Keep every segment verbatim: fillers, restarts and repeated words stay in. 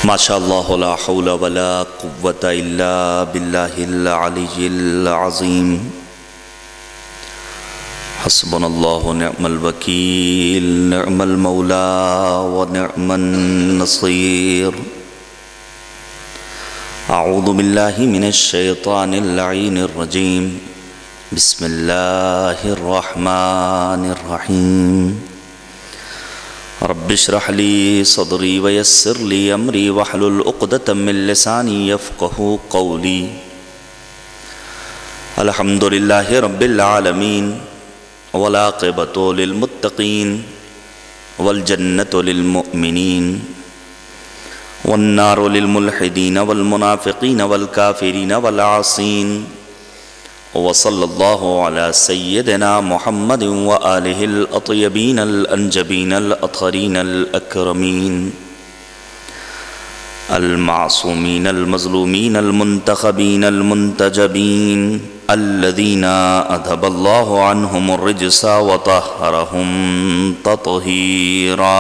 ماشاء اللہ لا حول ولا قوة الا باللہ العلی العظیم حسبنا اللہ نعم الوکیل نعم المولا ونعم النصیر اعوذ باللہ من الشیطان اللعین الرجیم بسم اللہ الرحمن الرحیم رب اشرح لي صدري ويسر لي امري واحلل عقدة من لساني يفقهوا قولي الحمد لله رب العالمين والعاقبة للمتقين والجنة للمؤمنين والنار للملحدين والمنافقين والكافرين والعاصين وصلى الله على سيدنا محمد وآله الأطيبين الأنجبين الأطهرين الأكرمين المعصومين المظلومين المنتخبين المنتجبين الذين أذهب الله عنهم الرجس وطهرهم تطهيرا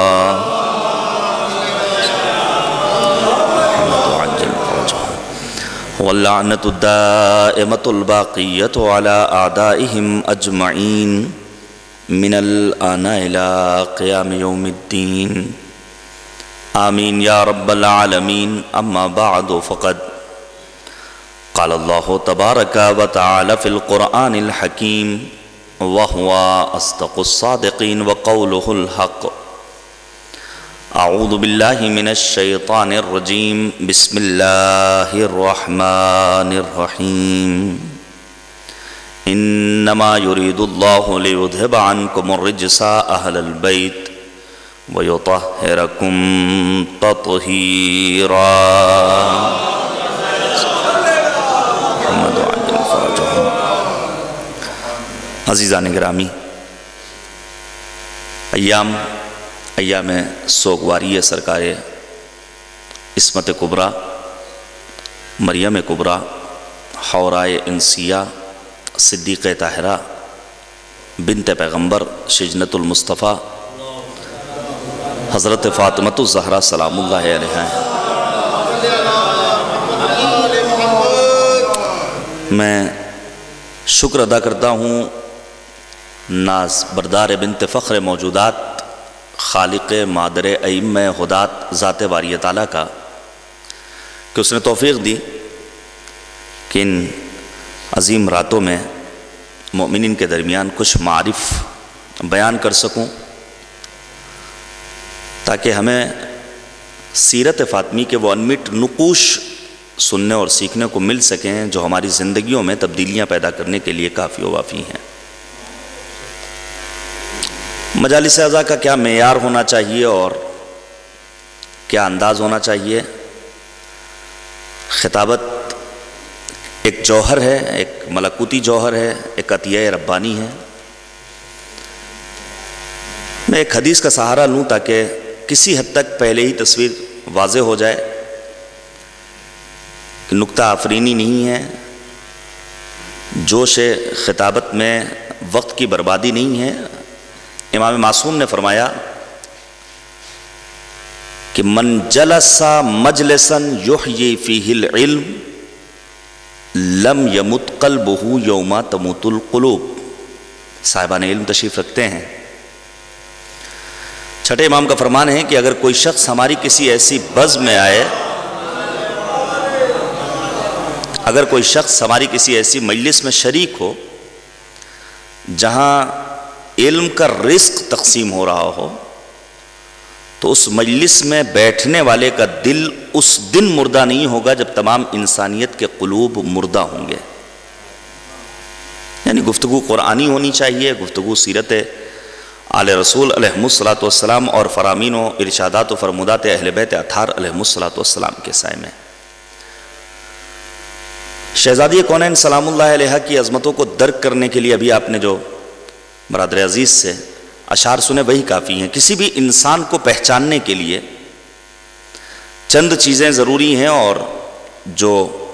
واللعنة الدائمة الباقية على أعدائهم أجمعين من الآن إلى قيام يوم الدين آمين يا رب العالمين. أما بعد فقد قال الله تبارك وتعالى في القرآن الحكيم وهو أصدق الصادقين وقوله الحق. اعوذ باللہ من الشیطان الرجیم بسم اللہ الرحمن الرحیم انما یرید اللہ لیذہب عنکم الرجس اہل البیت ویطہرکم تطہیرا. عزیزان گرامی، ایام ایام سوگواری سرکار عصمت کبریٰ مریم کبریٰ حورائے انسیہ صدیقہ طاہرہ بنت پیغمبر شجنت المصطفیٰ حضرت فاطمۃ الزہرا سلام اللہ علیہا ہیں. میں شکر ادا کرتا ہوں ناز بردار بنت فخر موجودات خالق مادر ائمہ ہدات ذات باری تعالیٰ کا کہ اس نے توفیق دی کہ ان عظیم راتوں میں مومنین کے درمیان کچھ معارف بیان کر سکوں تاکہ ہمیں سیرت فاطمی کے وہ انمٹ نقوش سننے اور سیکھنے کو مل سکیں جو ہماری زندگیوں میں تبدیلیاں پیدا کرنے کے لیے کافی و وافی ہیں. مجالس اعضاء کا کیا معیار ہونا چاہیے اور کیا انداز ہونا چاہیے؟ خطابت ایک جوہر ہے، ایک ملکوتی جوہر ہے، ایک عطیہ ربانی ہے. میں ایک حدیث کا سہارا لوں تاکہ کسی حد تک پہلے ہی تصویر واضح ہو جائے کہ نکتہ آفرینی نہیں ہے، جوش خطابت میں وقت کی بربادی نہیں ہے. امام معصوم نے فرمایا کہ من جلس مجلسا یحیی فیہ العلم لم یمت قلبہ یوم تموت القلوب. صاحبان علم تشریف رکھتے ہیں. چھٹے امام کا فرمان ہے کہ اگر کوئی شخص ہماری کسی ایسی بزم میں آئے اگر کوئی شخص ہماری کسی ایسی مجلس میں شریک ہو جہاں علم کا رزق تقسیم ہو رہا ہو تو اس مجلس میں بیٹھنے والے کا دل اس دن مردہ نہیں ہوگا جب تمام انسانیت کے قلوب مردہ ہوں گے. یعنی گفتگو قرآنی ہونی چاہیے، گفتگو سیرت آل رسول علیہ الصلوۃ والسلام اور فرامین و ارشادات و فرمودات اہل بیت اطہار علیہ الصلوۃ والسلام کے سائے میں. شہزادی کونین سلام اللہ علیہا کی عظمتوں کو درک کرنے کے لیے ابھی آپ نے جو برادر عزیز سے اشعار سنے وہی کافی ہیں. کسی بھی انسان کو پہچاننے کے لیے چند چیزیں ضروری ہیں اور جو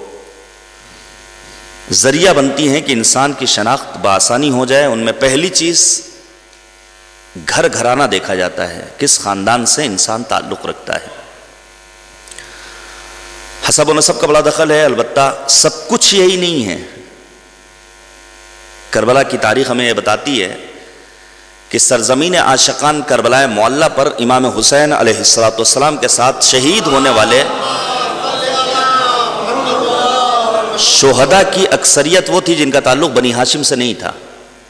ذریعہ بنتی ہیں کہ انسان کی شناخت بآسانی ہو جائے. ان میں پہلی چیز گھر گھرانہ دیکھا جاتا ہے، کس خاندان سے انسان تعلق رکھتا ہے. حسب و نسب کا بڑا دخل ہے، البتہ سب کچھ یہی نہیں ہے۔ کربلا کی تاریخ ہمیں یہ بتاتی ہے کہ سرزمین عاشقان کربلا معلی پر امام حسین علیہ السلام کے ساتھ شہید ہونے والے شہداء کی اکثریت وہ تھی جن کا تعلق بنی ہاشم سے نہیں تھا،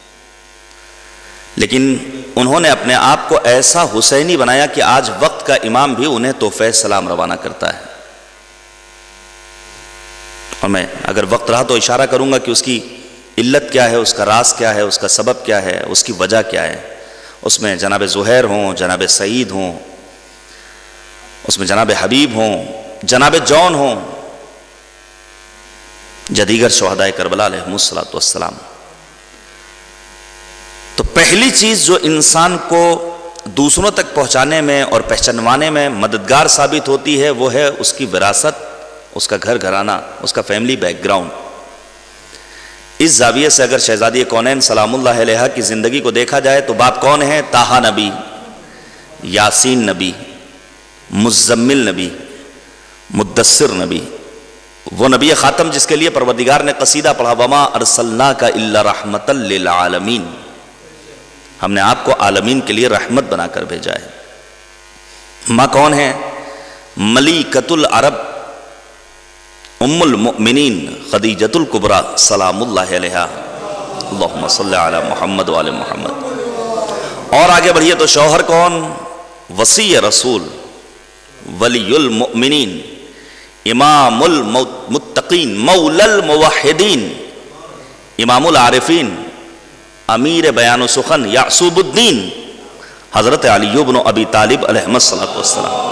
لیکن انہوں نے اپنے آپ کو ایسا حسینی بنایا کہ آج وقت کا امام بھی انہیں تحفہ سلام روانہ کرتا ہے۔ اور میں اگر وقت رہا تو اشارہ کروں گا کہ اس کی علت کیا ہے، اس کا راز کیا ہے، اس کا سبب کیا ہے، اس کی وجہ کیا ہے۔ اس میں جناب زہیر ہوں، جناب سعید ہوں، اس میں جناب حبیب ہوں، جناب جون ہوں، جدیگر شہداء کربلا علیہ السلام۔ تو پہلی چیز جو انسان کو دوسروں تک پہنچانے میں اور پہچانوانے میں مددگار ثابت ہوتی ہے وہ ہے اس کی وراثت، اس کا گھر گھرانہ، اس کا فیملی بیک گراؤنڈ۔ اس زاویے سے اگر شہزادی کونین سلام اللہ علیہ کی زندگی کو دیکھا جائے تو باپ کون ہے؟ طٰہٰ نبی، یاسین نبی، مزمل نبی، مدثر نبی، وہ نبی خاتم جس کے لیے پروردگار نے قصیدہ پڑھا وما ارسلناک الا رحمۃ للعالمین، ہم نے آپ کو عالمین کے لیے رحمت بنا کر بھیجا ہے۔ ماں کون ہے؟ ملیکۃ العرب ام المؤمنین خدیجۃ الکبریٰ سلام اللہ علیہ، اللہم صلی علی محمد و آل محمد۔ اور آگے بڑھیے تو شوہر کون؟ وصی رسول، ولی المؤمنین، امام المتقین، مولا الموحدین، امام العارفین، امیر بیان و سخن، یعصوب الدین، حضرت علی بن ابی طالب علیہ السلام۔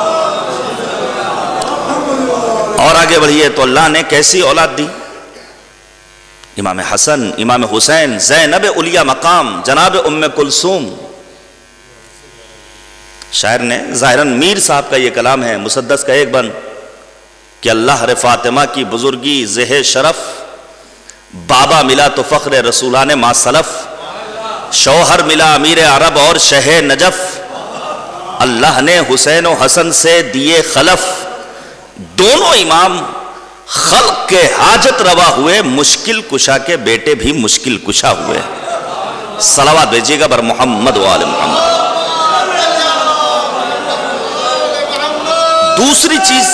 اور آگے بڑھیے تو اللہ نے کیسی اولاد دی؟ امام حسن، امام حسین، زینب علیہ مقام، جناب ام کلثوم۔ شاعر نے ظاہراً میر صاحب کا یہ کلام ہے مسدس کا ایک بند کہ اللہ ر فاطمہ کی بزرگی زہ شرف، بابا ملا تو فخر رسولان ما سلف، شوہر ملا امیر عرب اور شہ نجف، اللہ نے حسین و حسن سے دیے خلف، دونوں امام خلق کے حاجت روا ہوئے، مشکل کشا کے بیٹے بھی مشکل کشا ہوئے۔ صلوات بھیجیے گا بر محمد و آل محمد۔ دوسری چیز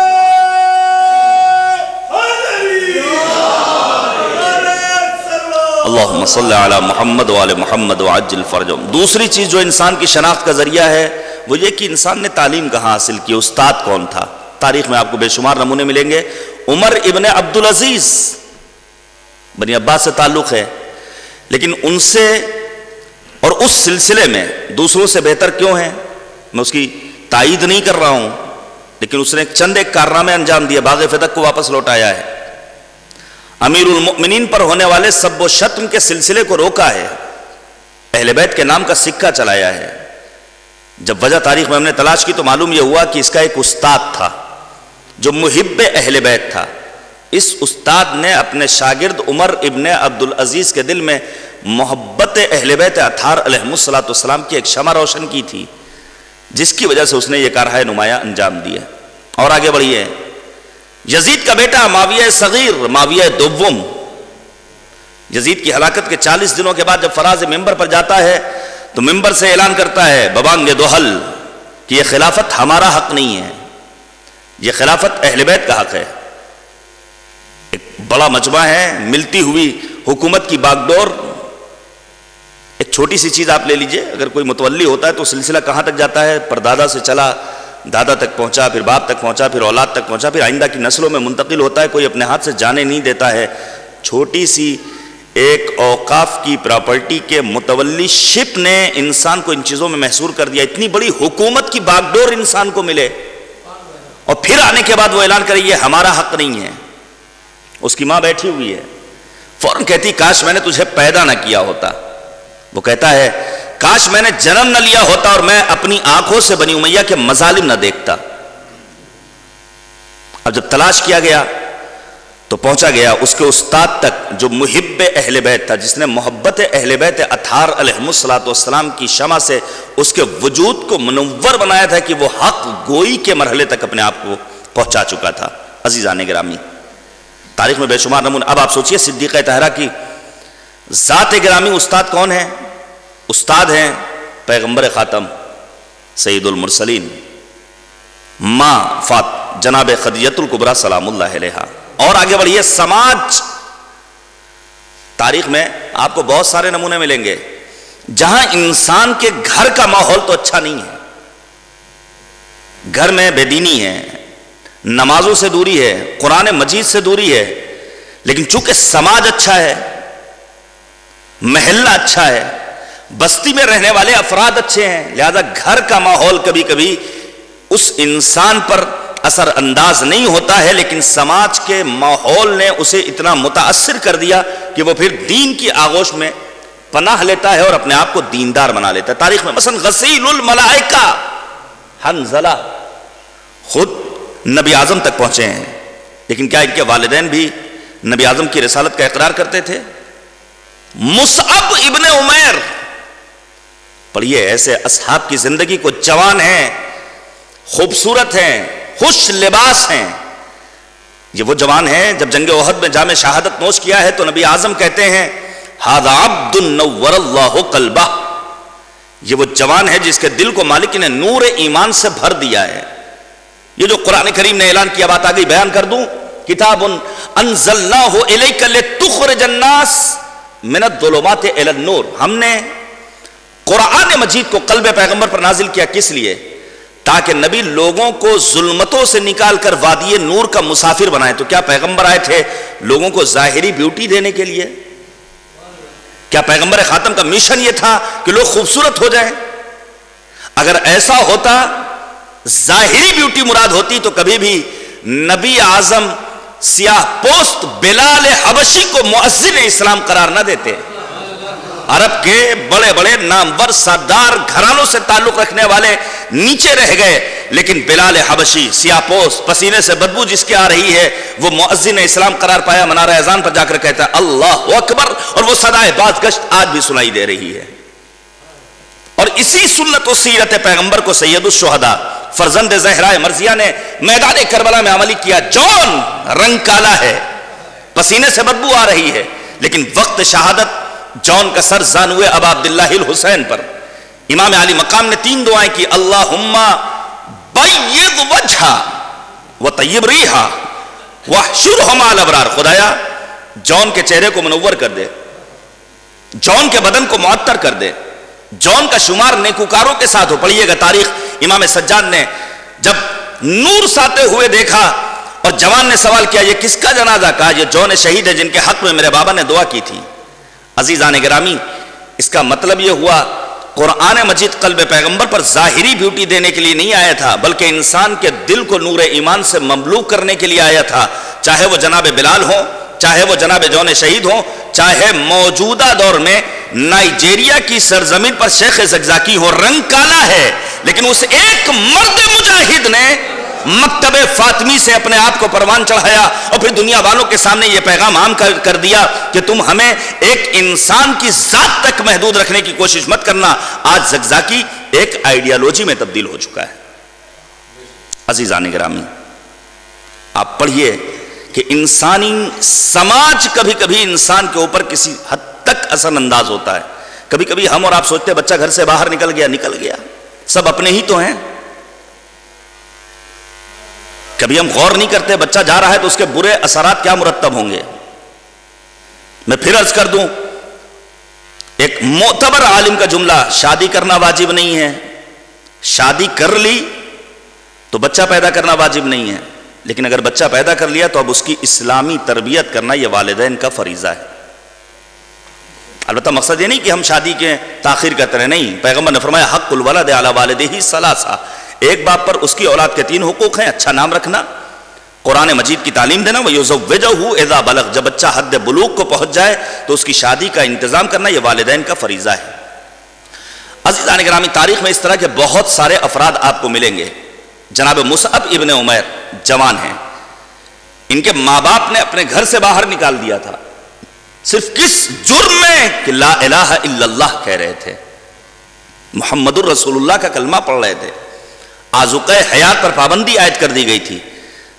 اللہم صلی علی محمد و آل محمد وعجل فرجہم۔ دوسری چیز جو انسان کی شناخت کا ذریعہ ہے وہ یہ کہ انسان نے تعلیم کہاں حاصل کی، استاد کون تھا۔ تاریخ میں آپ کو بے شمار نمونے ملیں گے۔ عمر ابن عبدالعزیز بنی عباس سے تعلق ہے، لیکن ان سے اور اس سلسلے میں دوسروں سے بہتر کیوں ہیں؟ میں اس کی تائید نہیں کر رہا ہوں، لیکن اس نے چند ایک کارنامے انجام دیے، باغ فتح کو واپس لوٹایا ہے، امیر المؤمنین پر ہونے والے سب و شتم کے سلسلے کو روکا ہے، اہل بیت کے نام کا سکہ چلایا ہے۔ جب وجہ تاریخ میں ہم نے تلاش کی تو معلوم یہ ہوا کہ اس کا ایک استاد تھا جو محب اہل بیت تھا۔ اس استاد نے اپنے شاگرد عمر ابن عبدالعزیز کے دل میں محبت اہل بیت اطہار علیہ السلام کی ایک شمع روشن کی تھی، جس کی وجہ سے اس نے یہ کارہائے نمایاں انجام دیے۔ اور آگے بڑھیے، یزید کا بیٹا معاویہ صغیر، معاویہ دوم، یزید کی ہلاکت کے چالیس دنوں کے بعد جب فراز ممبر پر جاتا ہے تو ممبر سے اعلان کرتا ہے ببانگ دوحل کہ یہ خلافت ہمارا حق نہیں ہے، یہ خلافت اہل بیت کا حق ہے۔ ایک بڑا مجمع ہے، ملتی ہوئی حکومت کی باغ ڈور۔ ایک چھوٹی سی چیز آپ لے لیجئے، اگر کوئی متولی ہوتا ہے تو سلسلہ کہاں تک جاتا ہے؟ پردادا سے چلا، دادا تک پہنچا، پھر باپ تک پہنچا، پھر اولاد تک پہنچا، پھر آئندہ کی نسلوں میں منتقل ہوتا ہے، کوئی اپنے ہاتھ سے جانے نہیں دیتا ہے۔ چھوٹی سی ایک اوقاف کی پراپرٹی کے متولی شپ نے انسان کو ان چیزوں میں محصور کر دیا۔ اتنی بڑی حکومت کی باغ ڈور انسان کو ملے اور پھر آنے کے بعد وہ اعلان کرے یہ ہمارا حق نہیں ہے۔ اس کی ماں بیٹھی ہوئی ہے، فوراً کہتی کاش میں نے تجھے پیدا نہ کیا ہوتا۔ وہ کہتا ہے کاش میں نے جنم نہ لیا ہوتا اور میں اپنی آنکھوں سے بنی امیہ کے مظالم نہ دیکھتا۔ اب جب تلاش کیا گیا تو پہنچا گیا اس کے استاد تک جو محب اہل بیت تھا، جس نے محبت اہل بیت اطہار علیہ السلام کی شمع سے اس کے وجود کو منور بنایا تھا کہ وہ حق گوئی کے مرحلے تک اپنے آپ کو پہنچا چکا تھا۔ عزیزان گرامی، تاریخ میں بے شمار نمونے. اب آپ سوچئے صدیقہ طاہرہ کی ذات گرامی استاد کون ہے؟ استاد ہیں پیغمبر خاتم سید المرسلین ماں فات جناب خدیجہ الکبریٰ سلام اللہ علیہا. اور آگے بڑھیے، سماج. تاریخ میں آپ کو بہت سارے نمونے ملیں گے جہاں انسان کے گھر کا ماحول تو اچھا نہیں ہے، گھر میں بے دینی ہے، نمازوں سے دوری ہے، قرآن مجید سے دوری ہے، لیکن چونکہ سماج اچھا ہے، محلہ اچھا ہے، بستی میں رہنے والے افراد اچھے ہیں، لہذا گھر کا ماحول کبھی کبھی اس انسان پر اثر انداز نہیں ہوتا ہے، لیکن سماج کے ماحول نے اسے اتنا متاثر کر دیا کہ وہ پھر دین کی آغوش میں پناہ لیتا ہے اور اپنے آپ کو دیندار بنا لیتا ہے. تاریخ میں مثلا غسیل الملائکہ حنظلہ خود نبی اعظم تک پہنچے ہیں، لیکن کیا ان کے والدین بھی نبی اعظم کی رسالت کا اقرار کرتے تھے؟ مصعب ابن عمیر، پڑھیے ایسے اصحاب کی زندگی کو، جوان ہیں، خوبصورت ہیں، خوش لباس ہیں. یہ وہ جوان ہیں جب جنگ احد میں جام شہادت نوش کیا ہے تو نبی اعظم کہتے ہیں ھذا عبد نور اللہ قلبہ، یہ وہ جوان ہے جس کے دل کو مالک نے نور ایمان سے بھر دیا ہے. یہ جو قرآن کریم نے اعلان کیا، بات آگئی بیان کر دوں، کتاب انزلناہ الیک لتخرج الناس من الظلمات الی النور. ہم نے قرآن مجید کو قلب پیغمبر پر نازل کیا کس لیے؟ تاکہ نبی لوگوں کو ظلمتوں سے نکال کر وادی نور کا مسافر بنائے. تو کیا پیغمبر آئے تھے لوگوں کو ظاہری بیوٹی دینے کے لیے؟ کیا پیغمبر خاتم کا مشن یہ تھا کہ لوگ خوبصورت ہو جائیں؟ اگر ایسا ہوتا، ظاہری بیوٹی مراد ہوتی، تو کبھی بھی نبی اعظم سیاہ پوست بلال حبشی کو مؤذن اسلام قرار نہ دیتے. عرب کے بڑے بڑے نامور سردار گھرانوں سے تعلق رکھنے والے نیچے رہ گئے، لیکن بلال حبشی سیاہ پوست، پسینے سے بدبو جس کی آ رہی ہے، وہ مؤذن اسلام قرار پایا. منارہ اذان پر جا کر کہتا ہے اللہ اکبر، اور وہ صدائے باز گشت آج بھی سنائی دے رہی ہے. اور اسی سنت و سیرت پیغمبر کو سید الشہداء فرزند زہرا مرضیہ نے میدان کربلا میں عملی کیا. جون رنگ کالا ہے، پسینے سے بدبو آ رہی ہے، لیکن وقت شہادت جون کا سر زانوے ابا عبداللہ الحسین پر. امام علی مقام نے تین دعائیں کی، اللہم بید وجہا وطیب ریحا واحشرہ مع الابرار. خدایا جون کے چہرے کو منور کر دے، جون کے بدن کو معطر کر دے، جون کا شمار نیکوکاروں کے ساتھ ہو. پڑھیے گا تاریخ، امام سجاد نے جب نور ساتے ہوئے دیکھا اور جوان نے سوال کیا یہ کس کا جنازہ؟ کہا یہ جون شہید ہے جن کے حق میں میرے بابا نے دعا کی تھی. عزیزان گرامی، اس کا مطلب یہ ہوا قرآن مجید قلب پیغمبر پر ظاہری بیوٹی دینے کے لیے نہیں آیا تھا، بلکہ انسان کے دل کو نور ایمان سے مملوء کرنے کے لیے آیا تھا. چاہے وہ جناب بلال ہو، چاہے وہ جناب جون شہید ہو، چاہے موجودہ دور میں نائجیریا کی سرزمین پر شیخ زگزاکی ہو. رنگ کالا ہے، لیکن اس ایک مرد مجاہد نے مکتب فاطمی سے اپنے آپ کو پروان چڑھایا اور پھر دنیا والوں کے سامنے یہ پیغام عام کر دیا کہ تم ہمیں ایک انسان کی ذات تک محدود رکھنے کی کوشش مت کرنا. آج زگزاکی ایک آئیڈیالوجی میں تبدیل ہو چکا ہے. عزیزان گرامی، آپ پڑھیے کہ انسانی سماج کبھی کبھی انسان کے اوپر کسی حد تک اثر انداز ہوتا ہے. کبھی کبھی ہم اور آپ سوچتے ہیں بچہ گھر سے باہر نکل گیا نکل گیا سب اپنے ہی تو ہیں. کبھی ہم غور نہیں کرتے بچہ جا رہا ہے تو اس کے برے اثرات کیا مرتب ہوں گے. میں پھر عرض کر دوں، ایک معتبر عالم کا جملہ، شادی کرنا واجب نہیں ہے، شادی کر لی تو بچہ پیدا کرنا واجب نہیں ہے، لیکن اگر بچہ پیدا کر لیا تو اب اس کی اسلامی تربیت کرنا یہ والدین کا فریضہ ہے. البتہ مقصد یہ نہیں کہ ہم شادی کے تاخیر کرتے رہے، نہیں. پیغمبر نے فرمایا حق الولد علی والدہ ثلاثہ، ایک باپ پر اس کی اولاد کے تین حقوق ہیں: اچھا نام رکھنا، قرآن مجید کی تعلیم دینا، وَيُزَوِّجَهُ اِذَا بَلَغ، جب بچہ حد بلوغ کو پہنچ جائے تو اس کی شادی کا انتظام کرنا یہ والدین کا فریضہ ہے. عزیزان گرامی، تاریخ میں اس طرح کے بہت سارے افراد آپ کو ملیں گے. جناب مصعب ابن عمیر جوان ہیں، ان کے ماں باپ نے اپنے گھر سے باہر نکال دیا تھا صرف کس جرم میں کہ لا الہ الا اللہ کہہ رہے تھے، محمد الرسول اللہ کا کلمہ پڑھ رہے تھے. آذوقہ حیات پر پابندی عائد کر دی گئی تھی.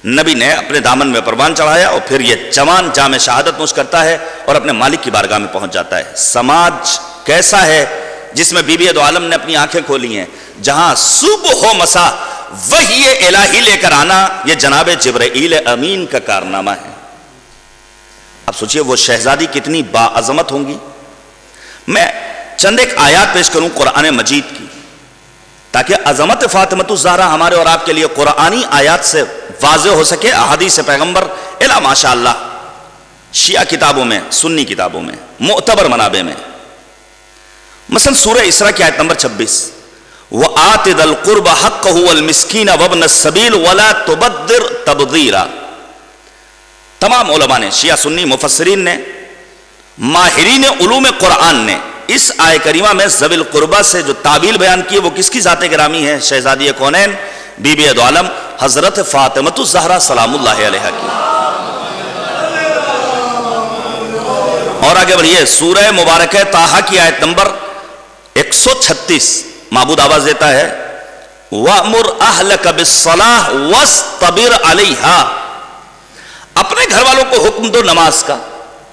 نبی نے اپنے دامن میں پروان چڑھایا اور پھر یہ جوان جام شہادت نوش کرتا ہے اور اپنے مالک کی بارگاہ میں پہنچ جاتا ہے۔ سماج کیسا ہے جس میں بی بی دو عالم نے اپنی آنکھیں کھولی ہیں، جہاں صبح و مساء وحی الہی لے کر آنا یہ جناب جبرائیل امین کا کارنامہ ہے۔ اب سوچئے وہ شہزادی کتنی باعظمت ہوں گی۔ میں چند ایک آیات پیش کروں قرآن مجید کی تاکہ عظمت فاطمۃ الزہرا ہمارے اور آپ کے لیے قرآنی آیات سے واضح ہو سکے، احادیث پیغمبر الا ماشاءاللہ شیعہ کتابوں میں، سنی کتابوں میں، معتبر منابع میں۔ مثلا سورہ اسراء کی آیت نمبر چھبیس، وَآتِ ذَا الْقُرْبَ حَقَّهُ وَالْمِسْكِينَ وَابْنَ السَّبِيلِ وَلَا تُبَذِّرْ تَبْذِيرًا۔ تمام علماء نے، شیعہ سنی مفسرین نے، ماہرین علوم قرآن نے اس آیہ کریمہ میں ذوی القربہ سے جو تعبیل بیان کی وہ کس کی ذات گرامی ہے؟ شہزادی کونین بی بی دو عالم حضرت فاطمۃ الزہرا سلام اللہ علیہا کی۔ اور آگے بڑھئے سورہ مبارکہ طٰہٰ کی آیت نمبر ایک سو چھتیس، معبود آواز دیتا ہے وَأْمُرْ أَهْلَكَ بِالصَّلَاةِ وَاسْطَبِرْ عَلَيْهَا۔ اپنے گھر والوں کو حکم دو نماز کا۔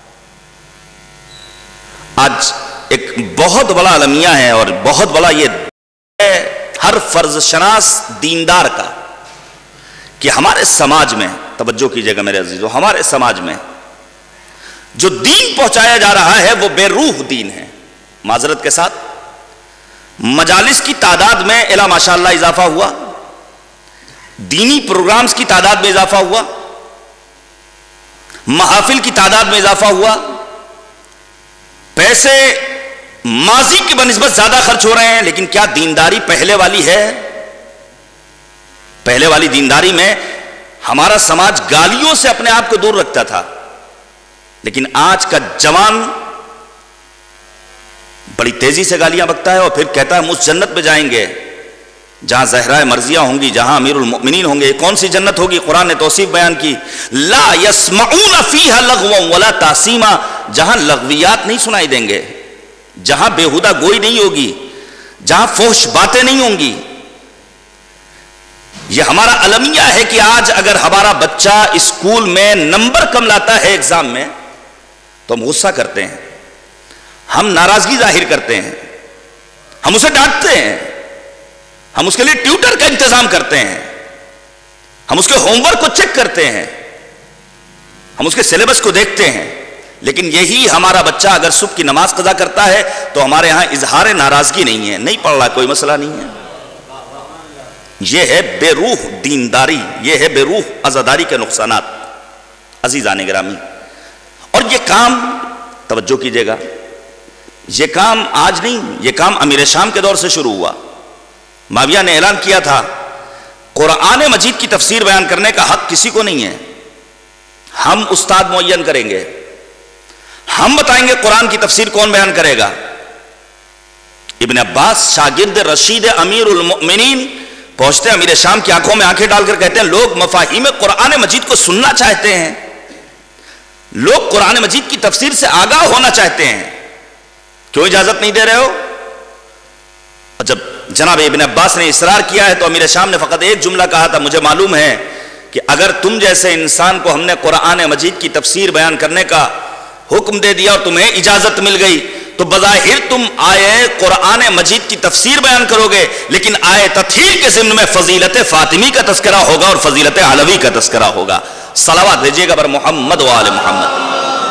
آج ایک بہت بڑا المیہ ہے اور بہت بڑا یہ ہر فرض شناس دیندار کا کہ ہمارے سماج میں، توجہ کیجئے گا میرے عزیزو، ہمارے سماج میں جو دین پہنچایا جا رہا ہے وہ بے روح دین ہے۔ معذرت کے ساتھ مجالس کی تعداد میں الا ماشاءاللہ اضافہ ہوا، دینی پروگرامز کی تعداد میں اضافہ ہوا، محافل کی تعداد میں اضافہ ہوا، پیسے ماضی کی بنسبت زیادہ خرچ ہو رہے ہیں، لیکن کیا دینداری پہلے والی ہے؟ پہلے والی دینداری میں ہمارا سماج گالیوں سے اپنے آپ کو دور رکھتا تھا، لیکن آج کا جوان بڑی تیزی سے گالیاں بکتا ہے اور پھر کہتا ہے ہم اس جنت میں جائیں گے جہاں زہرائے مرضیہ ہوں گی، جہاں امیر المؤمنین ہوں گے۔ کون سی جنت ہوگی؟ قرآن نے توصیف بیان کی، لا یسمعون فیہا لغوا ولا تاثیما، جہاں لغویات نہیں سنائی دیں گے، جہاں بےہودہ گوئی نہیں ہوگی، جہاں فحش باتیں نہیں ہوں گی۔ یہ ہمارا المیہ ہے کہ آج اگر ہمارا بچہ اسکول میں نمبر کم لاتا ہے ایگزام میں تو ہم غصہ کرتے ہیں، ہم ناراضگی ظاہر کرتے ہیں، ہم اسے ڈانٹتے ہیں، ہم اس کے لیے ٹیوٹر کا انتظام کرتے ہیں، ہم اس کے ہوم ورک کو چیک کرتے ہیں، ہم اس کے سلیبس کو دیکھتے ہیں۔ لیکن یہی ہمارا بچہ اگر صبح کی نماز قضا کرتا ہے تو ہمارے ہاں اظہار ناراضگی نہیں ہے، نہیں پڑھ رہا، کوئی مسئلہ نہیں ہے۔ یہ ہے بے روح دینداری، یہ ہے بے روح عزاداری کے نقصانات۔ عزیزان گرامی، اور یہ کام توجہ کیجئے گا، یہ کام آج نہیں، یہ کام امیر شام کے دور سے شروع ہوا۔ معاویہ نے اعلان کیا تھا قرآن مجید کی تفسیر بیان کرنے کا حق کسی کو نہیں ہے، ہم استاد معین کریں گے، ہم بتائیں گے قرآن کی تفسیر کون بیان کرے گا۔ ابن عباس شاگرد رشید امیر المؤمنین پہنچتے ہیں امیر شام کی آنکھوں میں آنکھیں ڈال کر کہتے ہیں لوگ مفاہیم قرآن مجید کو سننا چاہتے ہیں، لوگ قرآن مجید کی تفسیر سے آگاہ ہونا چاہتے ہیں، کیوں اجازت نہیں دے رہے ہو؟ اور جب جناب ابن عباس نے اصرار کیا ہے تو امیر شام نے فقط ایک جملہ کہا تھا، مجھے معلوم ہے کہ اگر تم جیسے انسان کو ہم نے قرآن مجید کی تفسیر بیان کرنے کا حکم دے دیا اور تمہیں اجازت مل گئی تو بظاہر تم آیے قرآن مجید کی تفسیر بیان کرو گے، لیکن آیے تطہیر کے ضمن میں فضیلت فاطمی کا تذکرہ ہوگا اور فضیلت علوی کا تذکرہ ہوگا۔ صلوات بھیجیے گا بر محمد و آل محمد۔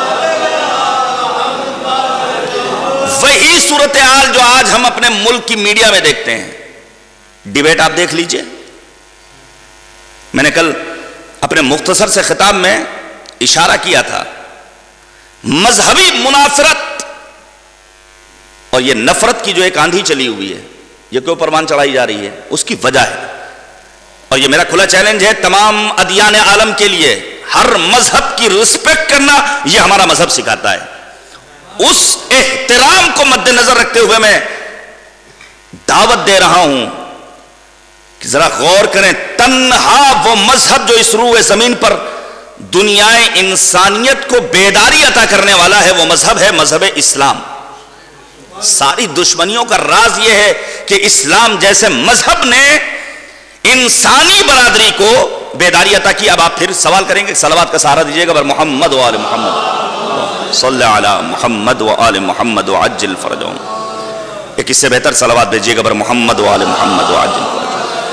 وہی صورتحال جو آج ہم اپنے ملک کی میڈیا میں دیکھتے ہیں، ڈیبیٹ آپ دیکھ لیجئے۔ میں نے کل اپنے مختصر سے خطاب میں اشارہ کیا تھا، مذہبی منافرت اور یہ نفرت کی جو ایک آندھی چلی ہوئی ہے، یہ کیوں پروان چڑھائی جا رہی ہے، اس کی وجہ ہے، اور یہ میرا کھلا چیلنج ہے تمام ادیان عالم کے لیے، ہر مذہب کی رسپیکٹ کرنا یہ ہمارا مذہب سکھاتا ہے۔ اس احترام کو مد نظر رکھتے ہوئے میں دعوت دے رہا ہوں کہ ذرا غور کریں، تنہا وہ مذہب جو اس روح زمین پر دنیائے انسانیت کو بیداری عطا کرنے والا ہے وہ مذہب ہے مذہب اسلام۔ ساری دشمنیوں کا راز یہ ہے کہ اسلام جیسے مذہب نے انسانی برادری کو بیداری عطا کی. اب آپ پھر سوال کریں گے, صلوات کا سہارا دیجئے گا بر محمد و آل محمد, صلی علی محمد و آل محمد و عجل فرجہم. ایک اس سے بہتر صلوات بھیجئے گا بر محمد و آل محمد و عجل فرجہم.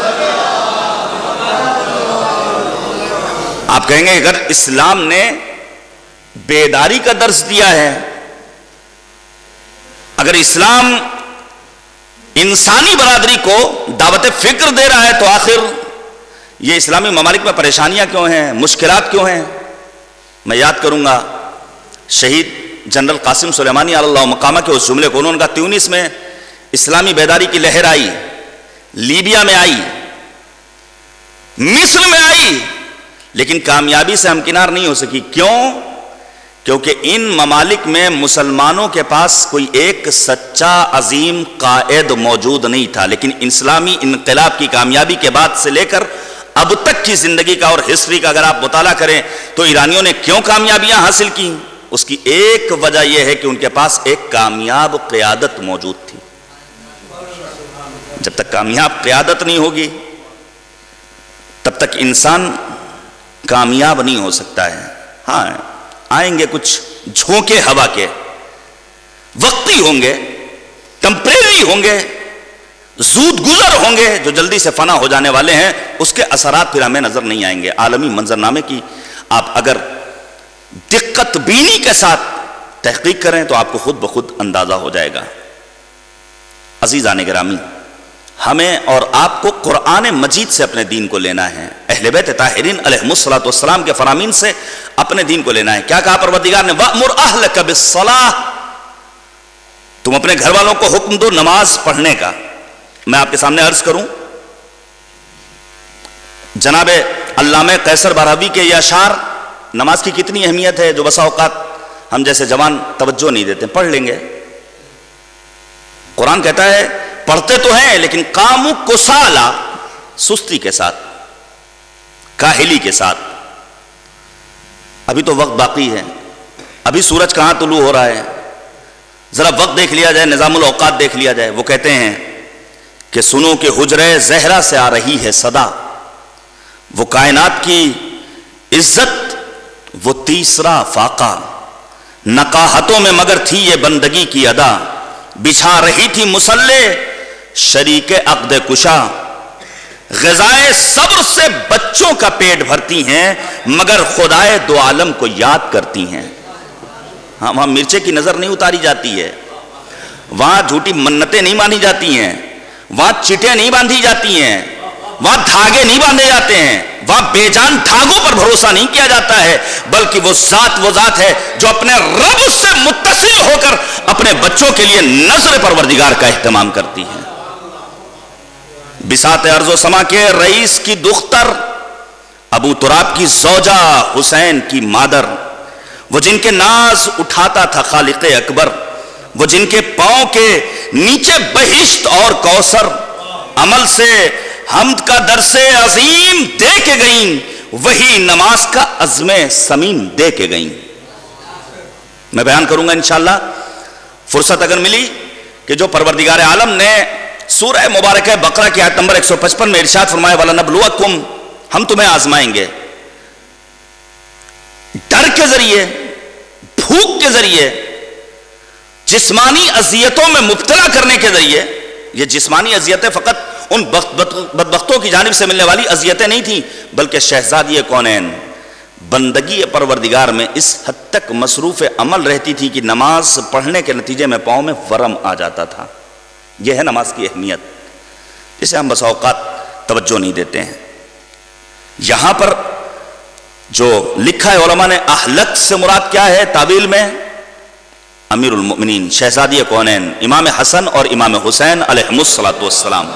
آپ کہیں گے اگر اسلام نے بیداری کا درس دیا ہے, اگر اسلام انسانی برادری کو دعوت فکر دے رہا ہے, تو آخر یہ اسلامی ممالک میں پریشانیاں کیوں ہیں, مشکلات کیوں ہیں؟ میں یاد کروں گا شہید جنرل قاسم سلیمانی علی اللہ مقامہ کے اس جملے کو. انہوں نے کہا تیونس میں اسلامی بیداری کی لہر آئی, لیبیا میں آئی, مصر میں آئی, لیکن کامیابی سے ہمکنار نہیں ہو سکی. کیوں؟ کیونکہ ان ممالک میں مسلمانوں کے پاس کوئی ایک سچا عظیم قائد موجود نہیں تھا. لیکن اسلامی انقلاب کی کامیابی کے بعد سے لے کر اب تک کی زندگی کا اور ہسٹری کا اگر آپ مطالعہ کریں تو ایرانیوں نے کیوں کامیابیاں حاصل کی؟ اس کی ایک وجہ یہ ہے کہ ان کے پاس ایک کامیاب قیادت موجود تھی. جب تک کامیاب قیادت نہیں ہوگی تب تک انسان کامیاب نہیں ہو سکتا ہے. ہاں آئیں گے کچھ جھونکے ہوا کے, وقتی ہوں گے, ٹمپریری ہوں گے, زود گزر ہوں گے, جو جلدی سے فنا ہو جانے والے ہیں. اس کے اثرات پھر ہمیں نظر نہیں آئیں گے. عالمی منظرنامے کی آپ اگر دقت بینی کے ساتھ تحقیق کریں تو آپ کو خود بخود اندازہ ہو جائے گا. عزیزان گرامی, ہمیں اور آپ کو قرآن مجید سے اپنے دین کو لینا ہے, اہل بیت طاہرین علیہم الصلوۃ والسلام کے فرامین سے اپنے دین کو لینا ہے. کیا کہا پروردگار نے؟ وَأْمُرْ أَهْلَكَ بِالصَّلَاةِ, تم اپنے گھر والوں کو حکم دو نماز پڑھنے کا. میں آپ کے سامنے عرض کروں, جناب علامہ قیصر بارہوی کے یہ اشعار نماز کی کتنی اہمیت ہے, جو بسا اوقات ہم جیسے جوان توجہ نہیں دیتے. پڑھ لیں گے. قرآن کہتا ہے پڑھتے تو ہیں لیکن قاموا کسالا, سستی کے ساتھ, کاہلی کے ساتھ. ابھی تو وقت باقی ہے, ابھی سورج کہاں طلوع ہو رہا ہے, ذرا وقت دیکھ لیا جائے, نظام الاوقات دیکھ لیا جائے. وہ کہتے ہیں کہ سنو کہ حجرے زہرا سے آ رہی ہے صدا, وہ کائنات کی عزت وہ تیسرا فاقہ, نقاہتوں میں مگر تھی یہ بندگی کی ادا, بچھا رہی تھی مسلح شریک عقد کشا, غذائے صبر سے بچوں کا پیٹ بھرتی ہیں مگر خدائے دو عالم کو یاد کرتی ہیں. ہاں وہاں مرچے کی نظر نہیں اتاری جاتی ہے, وہاں جھوٹی منتیں نہیں مانی جاتی ہیں, وہاں چٹیں نہیں باندھی جاتی ہیں, وہاں دھاگے نہیں باندھے جاتے ہیں, وہاں بے جان دھاگوں پر بھروسہ نہیں کیا جاتا ہے, بلکہ وہ ذات وہ ذات ہے جو اپنے رب سے متصل ہو کر اپنے بچوں کے لیے نظر پروردگار کا اہتمام کرتی ہے. بساط ارض و سما کے رئیس کی دختر, ابو تراب کی زوجہ حسین کی مادر, وہ جن کے ناز اٹھاتا تھا خالق اکبر, وہ جن کے پاؤں کے نیچے بہشت اور کوثر, عمل سے حمد کا درس عظیم دے کے گئیں, وہی نماز کا عزم سمین دے کے گئیں. میں بیان کروں گا انشاءاللہ فرصت اگر ملی کہ جو پروردگار عالم نے سورہ مبارکہ بقرہ کی آیت نمبر ایک سو پچپن میں ارشاد فرمایا وَلَنَبْلُوَكُمْ, ہم تمہیں آزمائیں گے, ڈر کے ذریعے, بھوک کے ذریعے, جسمانی اذیتوں میں مبتلا کرنے کے ذریعے. یہ جسمانی اذیتیں فقط ان بدبختوں کی جانب سے ملنے والی اذیتیں نہیں تھیں, بلکہ شہزادی کونین بندگی پروردگار میں اس حد تک مصروف عمل رہتی تھی کہ نماز پڑھنے کے نتیجے میں پاؤں میں ورم آ جاتا تھا. یہ ہے نماز کی اہمیت, جسے ہم بسا اوقات توجہ نہیں دیتے ہیں. یہاں پر جو لکھا ہے علماء نے, اہلک سے مراد کیا ہے تعویل میں؟ امیر المؤمنین شہزادی کونین امام حسن اور امام حسین علیہم الصلوۃ والسلام.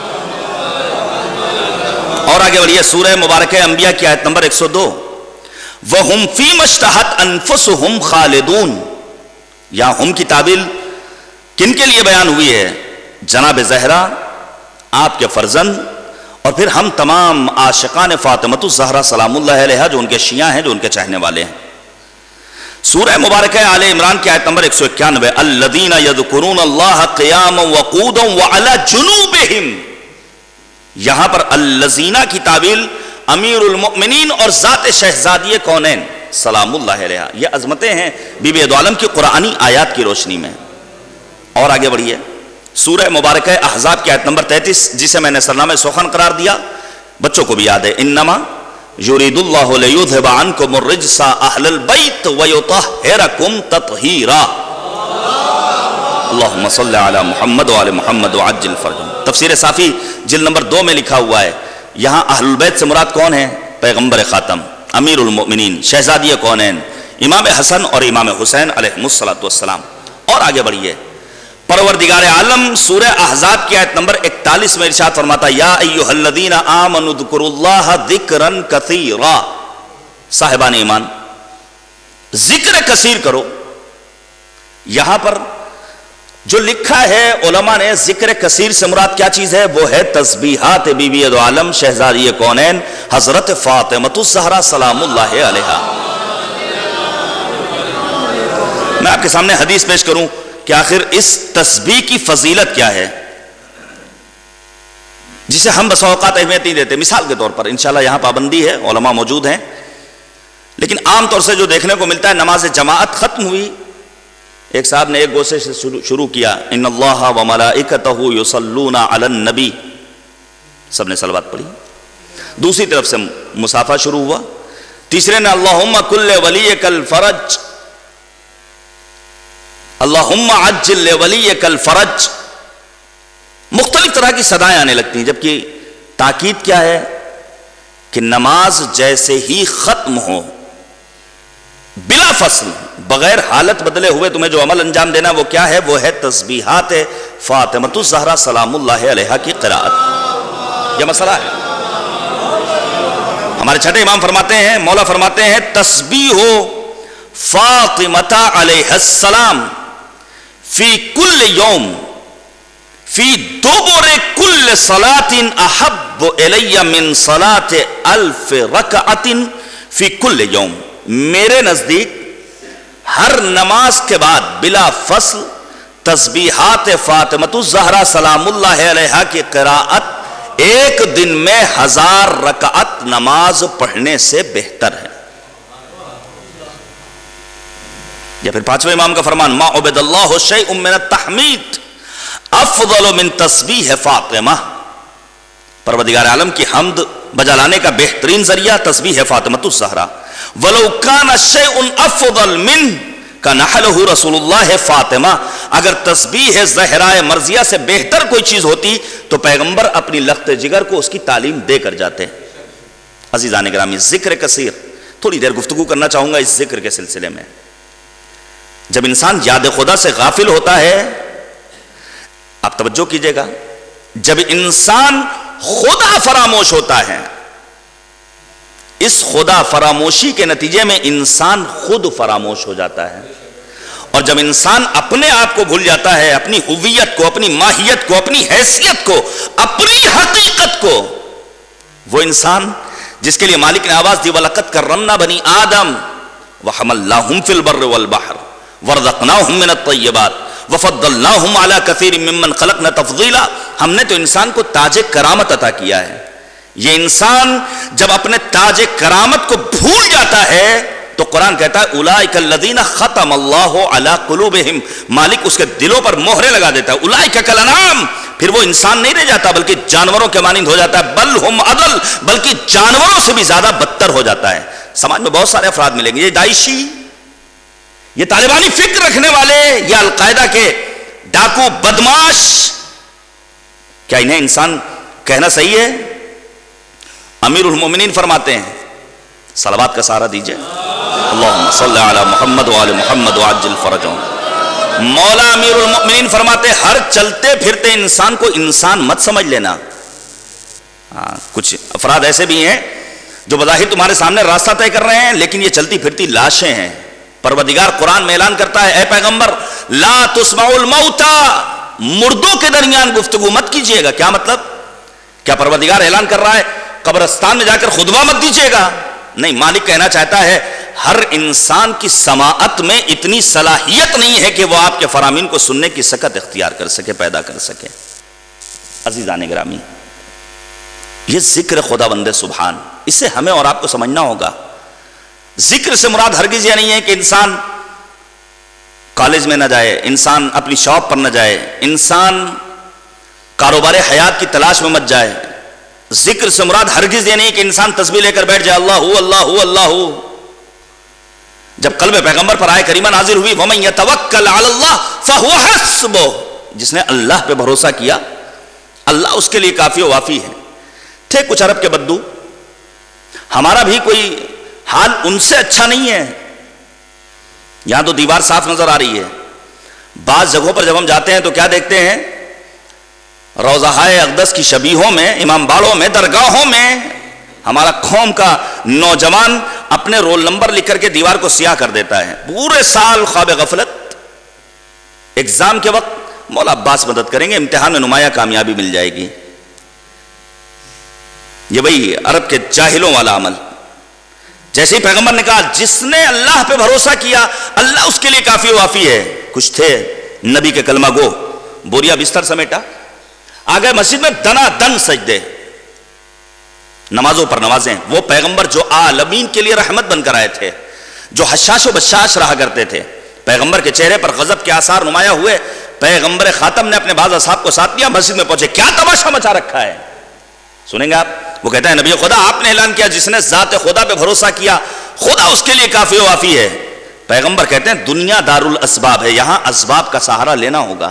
اور آگے بڑھیے سورہ مبارکہ انبیاء کی آیت نمبر ایک سو دو, وَهُمْ فِي مَشْتَحَتْ أَنفُسُهُمْ خَالِدُونَ. یہاں ہم کی تعبیل کن کے لیے بیان ہوئی ہے؟ جناب زہرا, آپ کے فرزند, اور پھر ہم تمام عاشقان فاطمۃ الزہرا سلام اللہ علیہا جو ان کے شیعہ ہیں, جو ان کے چاہنے والے ہیں. سورہ مبارکہ آل عمران کی آیت نمبر ایک سو اکیانوے, الذین یذکرون اللہ قیاما وقودا وعلی جنوبہم. یہاں پر الذین کی تعبیل امیر المؤمنین اور ذات شہزادی کونین سلام اللہ علیہ. یہ عظمتیں ہیں بی بی دو عالم کی قرآنی آیات کی روشنی میں. اور آگے بڑھیے سورہ مبارکہ احزاب کی آیت نمبر تینتیس جسے میں نے سرنامہ سخن قرار دیا, بچوں کو بھی یاد ہے. انما یرید اللہ لیذھب عنکم الرجس اہل البیت ویطہرکم تطہیرا. اللہم صلی علی محمد وعلی محمد وعجل فرجہم. تفسیر صافی جلد نمبر دو میں لکھا ہوا ہے, یہاں اہل البیت سے مراد کون ہے؟ پیغمبر خاتم, امیر المؤمنین, شہزادی کونین, امام حسن اور امام حسین علیہ السلام. اور آگے بڑھیے پروردگار عالم سورہ احزاب کی آیت نمبر اکتالیس میں ارشاد فرماتا یا ایھا الذین آمنوا اذکروا اللہ ذکرا کثیرا. صاحبان ایمان ذکر کثیر کرو. یہاں پر جو لکھا ہے علماء نے ذکر کثیر سے مراد کیا چیز ہے؟ وہ ہے تسبیحات بی بی دو عالم شہزادی کونین حضرت فاطمہ الزہرا سلام اللہ علیہا. میں آپ کے سامنے حدیث پیش کروں کہ آخر اس تسبیح کی فضیلت کیا ہے جسے ہم بسا اوقات اہمیت نہیں دیتے. مثال کے طور پر انشاءاللہ یہاں پابندی ہے, علماء موجود ہیں, لیکن عام طور سے جو دیکھنے کو ملتا ہے نماز جماعت ختم ہوئی, ایک صاحب نے ایک گوشے سے شروع کیا ان اللہ و ملائکتہ یصلون علی النبی, سب نے صلوات پڑھی. دوسری طرف سے مصافحہ شروع ہوا. تیسرے نے اللہم کل ولیک الفرج, اللہم عجل لولیک الفرج. مختلف طرح کی صدائیں آنے لگتی ہیں, جبکہ تاکید کیا ہے کہ نماز جیسے ہی ختم ہو بلا فصل بغیر حالت بدلے ہوئے تمہیں جو عمل انجام دینا وہ کیا ہے؟ وہ ہے تسبیحات فاطمہ الزہرا سلام اللہ علیہا کی قراءت. یہ مسئلہ ہے. ہمارے چھٹے امام فرماتے ہیں, مولا فرماتے ہیں تسبیح فاطمہ علیہ السلام فی کل یوم فی دبر کل صلاۃ احب الی من صلاۃ الف رکعۃ فی کل یوم. میرے نزدیک ہر نماز کے بعد بلا فصل تسبیحات فاطمہ الزہرا سلام اللہ علیہا کی قراءت ایک دن میں ہزار رکعت نماز پڑھنے سے بہتر ہے. یا پھر پانچویں امام کا فرمان ما عبد اللہ شیء من التحمید افضل من تسبیح فاطمہ. پروردگار عالم کی حمد بجا لانے کا بہترین ذریعہ تسبیح فاطمہ الزہرا. ولو کان شیء افضل من کنحلہ رسول اللہ فاطمہ. اگر تسبیح زہرائے مرضیہ سے بہتر کوئی چیز ہوتی تو پیغمبر اپنی لخت جگر کو اس کی تعلیم دے کر جاتے. عزیزان گرامی ذکر کثیر, تھوڑی دیر گفتگو کرنا چاہوں گا اس ذکر کے سلسلے میں. جب انسان یاد خدا سے غافل ہوتا ہے, آپ توجہ کیجئے گا, جب انسان خدا فراموش ہوتا ہے, اس خدا فراموشی کے نتیجے میں انسان خود فراموش ہو جاتا ہے. اور جب انسان اپنے آپ کو بھول جاتا ہے, اپنی ہویت کو, اپنی ماہیت کو, اپنی حیثیت کو, اپنی حقیقت کو, وہ انسان جس کے لیے مالک نے آواز دی وَلَقَدْ كَرَّمْنَا بَنِي آدَمَ وَحَمَلْنَاهُمْ فِي الْبَرِّ وَالْبَحْرِ وَرَزَقْنَاهُمْ مِنَ الطَّيِّبَاتِ وَفَضَّلْنَاهُمْ عَلَى كَثِيرٍ مِّمَّنْ خَلَقْنَا تَفْضِيلًا. ہم نے تو انسان کو تاج کرامت عطا کیا ہے. یہ انسان جب اپنے تاج کرامت کو بھول جاتا ہے تو قرآن کہتا ہے اولئک الذین ختم اللہ علی قلوبہم, مالک اس کے دلوں پر مہرے لگا دیتا ہے. اولئک کالانعام, پھر وہ انسان نہیں رہ جاتا بلکہ جانوروں کے مانند ہو جاتا ہے. بل ہم اضل, بلکہ جانوروں سے بھی زیادہ بدتر ہو جاتا ہے. سماج میں بہت سارے افراد ملیں گے, یہ داعشی, یہ طالبانی فکر رکھنے والے, یہ القاعدہ کے ڈاکو بدماش, کیا انہیں انسان کہنا صحیح ہے؟ امیر المومنین فرماتے ہیں صلوات کا سہارا دیجئے, اللہم صلی علی محمد وعلی محمد وعجل فرجہم. مولا امیر المؤمنین فرماتے ہر چلتے پھرتے انسان کو انسان مت سمجھ لینا. ہاں, کچھ افراد ایسے بھی ہیں جو بظاہر تمہارے سامنے راستہ طے کر رہے ہیں لیکن یہ چلتی پھرتی لاشیں ہیں. پروردگار قرآن میں اعلان کرتا ہے اے پیغمبر لا تسمعوا الموتى, مردوں کے درمیان گفتگو مت کیجئے گا. کیا مطلب؟ کیا پروردگار اعلان کر رہا ہے قبرستان میں جا کر خطبہ مت دیجئے گا؟ نہیں, مالک کہنا چاہتا ہے ہر انسان کی سماعت میں اتنی صلاحیت نہیں ہے کہ وہ آپ کے فرامین کو سننے کی سکت اختیار کر سکے, پیدا کر سکے. عزیزان گرامی, یہ ذکر خدا بند سبحان اسے ہمیں اور آپ کو سمجھنا ہوگا۔ ذکر سے مراد ہرگز یہ نہیں ہے کہ انسان کالج میں نہ جائے، انسان اپنی شاپ پر نہ جائے، انسان کاروبار حیات کی تلاش میں مت جائے۔ ذکر سے مراد ہرگز یہ نہیں کہ انسان تسبیح لے کر بیٹھ جائے اللہ ہو اللہ ہو اللہ ہو۔ جب قلب پیغمبر پر آئے کریمہ نازل ہوئی وَمَن يَتَوَكَّلْ عَلَى اللَّهِ فَهُوَ حَسْبُهُ، جس نے اللہ پہ بھروسہ کیا اللہ اس کے لیے کافی و وافی ہے۔ تھے کچھ عرب کے بدو، ہمارا بھی کوئی حال ان سے اچھا نہیں ہے۔ یہاں تو دیوار صاف نظر آ رہی ہے، بعض جگہوں پر جب ہم جاتے ہیں تو کیا دیکھتے ہیں؟ روضہائے اقدس کی شبیہوں میں، امام باڑوں میں، درگاہوں میں ہمارا قوم کا نوجوان اپنے رول نمبر لکھ کر کے دیوار کو سیاہ کر دیتا ہے، پورے سال خواب غفلت۔ ایگزام کے وقت مولا عباس مدد کریں گے، امتحان میں نمایاں کامیابی مل جائے گی۔ یہ وہی عرب کے جاہلوں والا عمل۔ جیسے ہی پیغمبر نے کہا جس نے اللہ پہ بھروسہ کیا اللہ اس کے لیے کافی وافی ہے، کچھ تھے نبی کے کلمہ گو، بوریا بستر سمیٹا، آگئے مسجد میں دنا دن سجدے، نمازوں پر نمازیں۔ وہ پیغمبر جو عالمین کے لیے رحمت بن کر آئے تھے، جو حشاش و بشاش رہا کرتے تھے، پیغمبر کے چہرے پر غضب کے آثار نمایاں ہوئے، پیغمبر خاتم نے اپنے بعض اصحاب کو ساتھ لیا، مسجد میں پہنچے، کیا تماشا مچا رکھا ہے؟ سنیں گے آپ؟ وہ کہتا ہے نبی خدا آپ نے اعلان کیا جس نے ذات خدا پہ بھروسہ کیا خدا اس کے لیے کافی و وافی ہے۔ پیغمبر کہتے ہیں دنیا دار الاسباب ہے، یہاں اسباب کا سہارا لینا ہوگا۔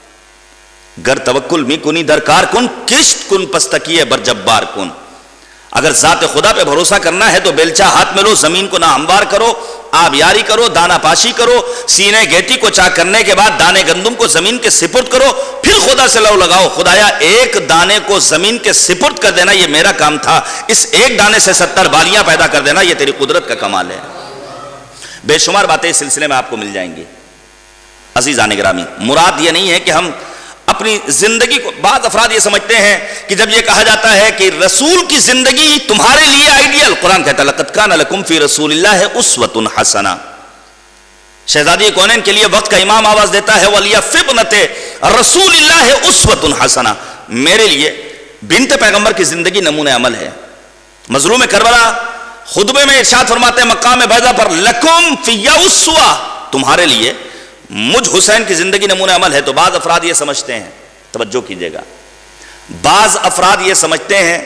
گر توکل می کنی درکار کن کشت کن پستکیے بر جبار کن۔ اگر ذات خدا پہ بھروسہ کرنا ہے تو بیلچہ ہاتھ میں لو، زمین کو نہ ہموار کرو، آبیاری کرو، دانا پاشی کرو، سینے گیتی کو چاک کرنے کے بعد دانے گندم کو زمین کے سپرد کرو، پھر خدا سے لو لگاؤ۔ خدایا ایک دانے کو زمین کے سپرد کر دینا یہ میرا کام تھا، اس ایک دانے سے ستر بالیاں پیدا کر دینا یہ تیری قدرت کا کمال ہے۔ بے شمار باتیں اس سلسلے میں آپ کو مل جائیں گی۔ عزیزان گرامی، مراد یہ نہیں ہے کہ ہم اپنی زندگی کو، بعض افراد یہ سمجھتے ہیں کہ جب یہ کہا جاتا ہے کہ رسول کی زندگی تمہارے لیے آئیڈیل، قرآن کہتا ہے لَقَدْ كَانَ لَكُمْ فِي رَسُولِ اللَّهِ أُسْوَةٌ حَسَنَةٌ۔ شہزادی کونین کے لیے وقت کا امام آواز دیتا ہے وَلِيَفِّ ابْنَتِ رَسُولِ اللَّهِ أُسْوَةٌ حَسَنَةٌ، میرے لیے بنت پیغمبر کی زندگی نمونہ عمل ہے۔ مظلوم کربلا خطبے میں ارشاد فرماتے ہیں مقام بیضا پر لَكُمْ فِيَّ أُسْوَةٌ، تمہارے لیے مجھ حسین کی زندگی نمونہ عمل ہے۔ تو بعض افراد یہ سمجھتے ہیں، توجہ کیجئے گا، بعض افراد یہ سمجھتے ہیں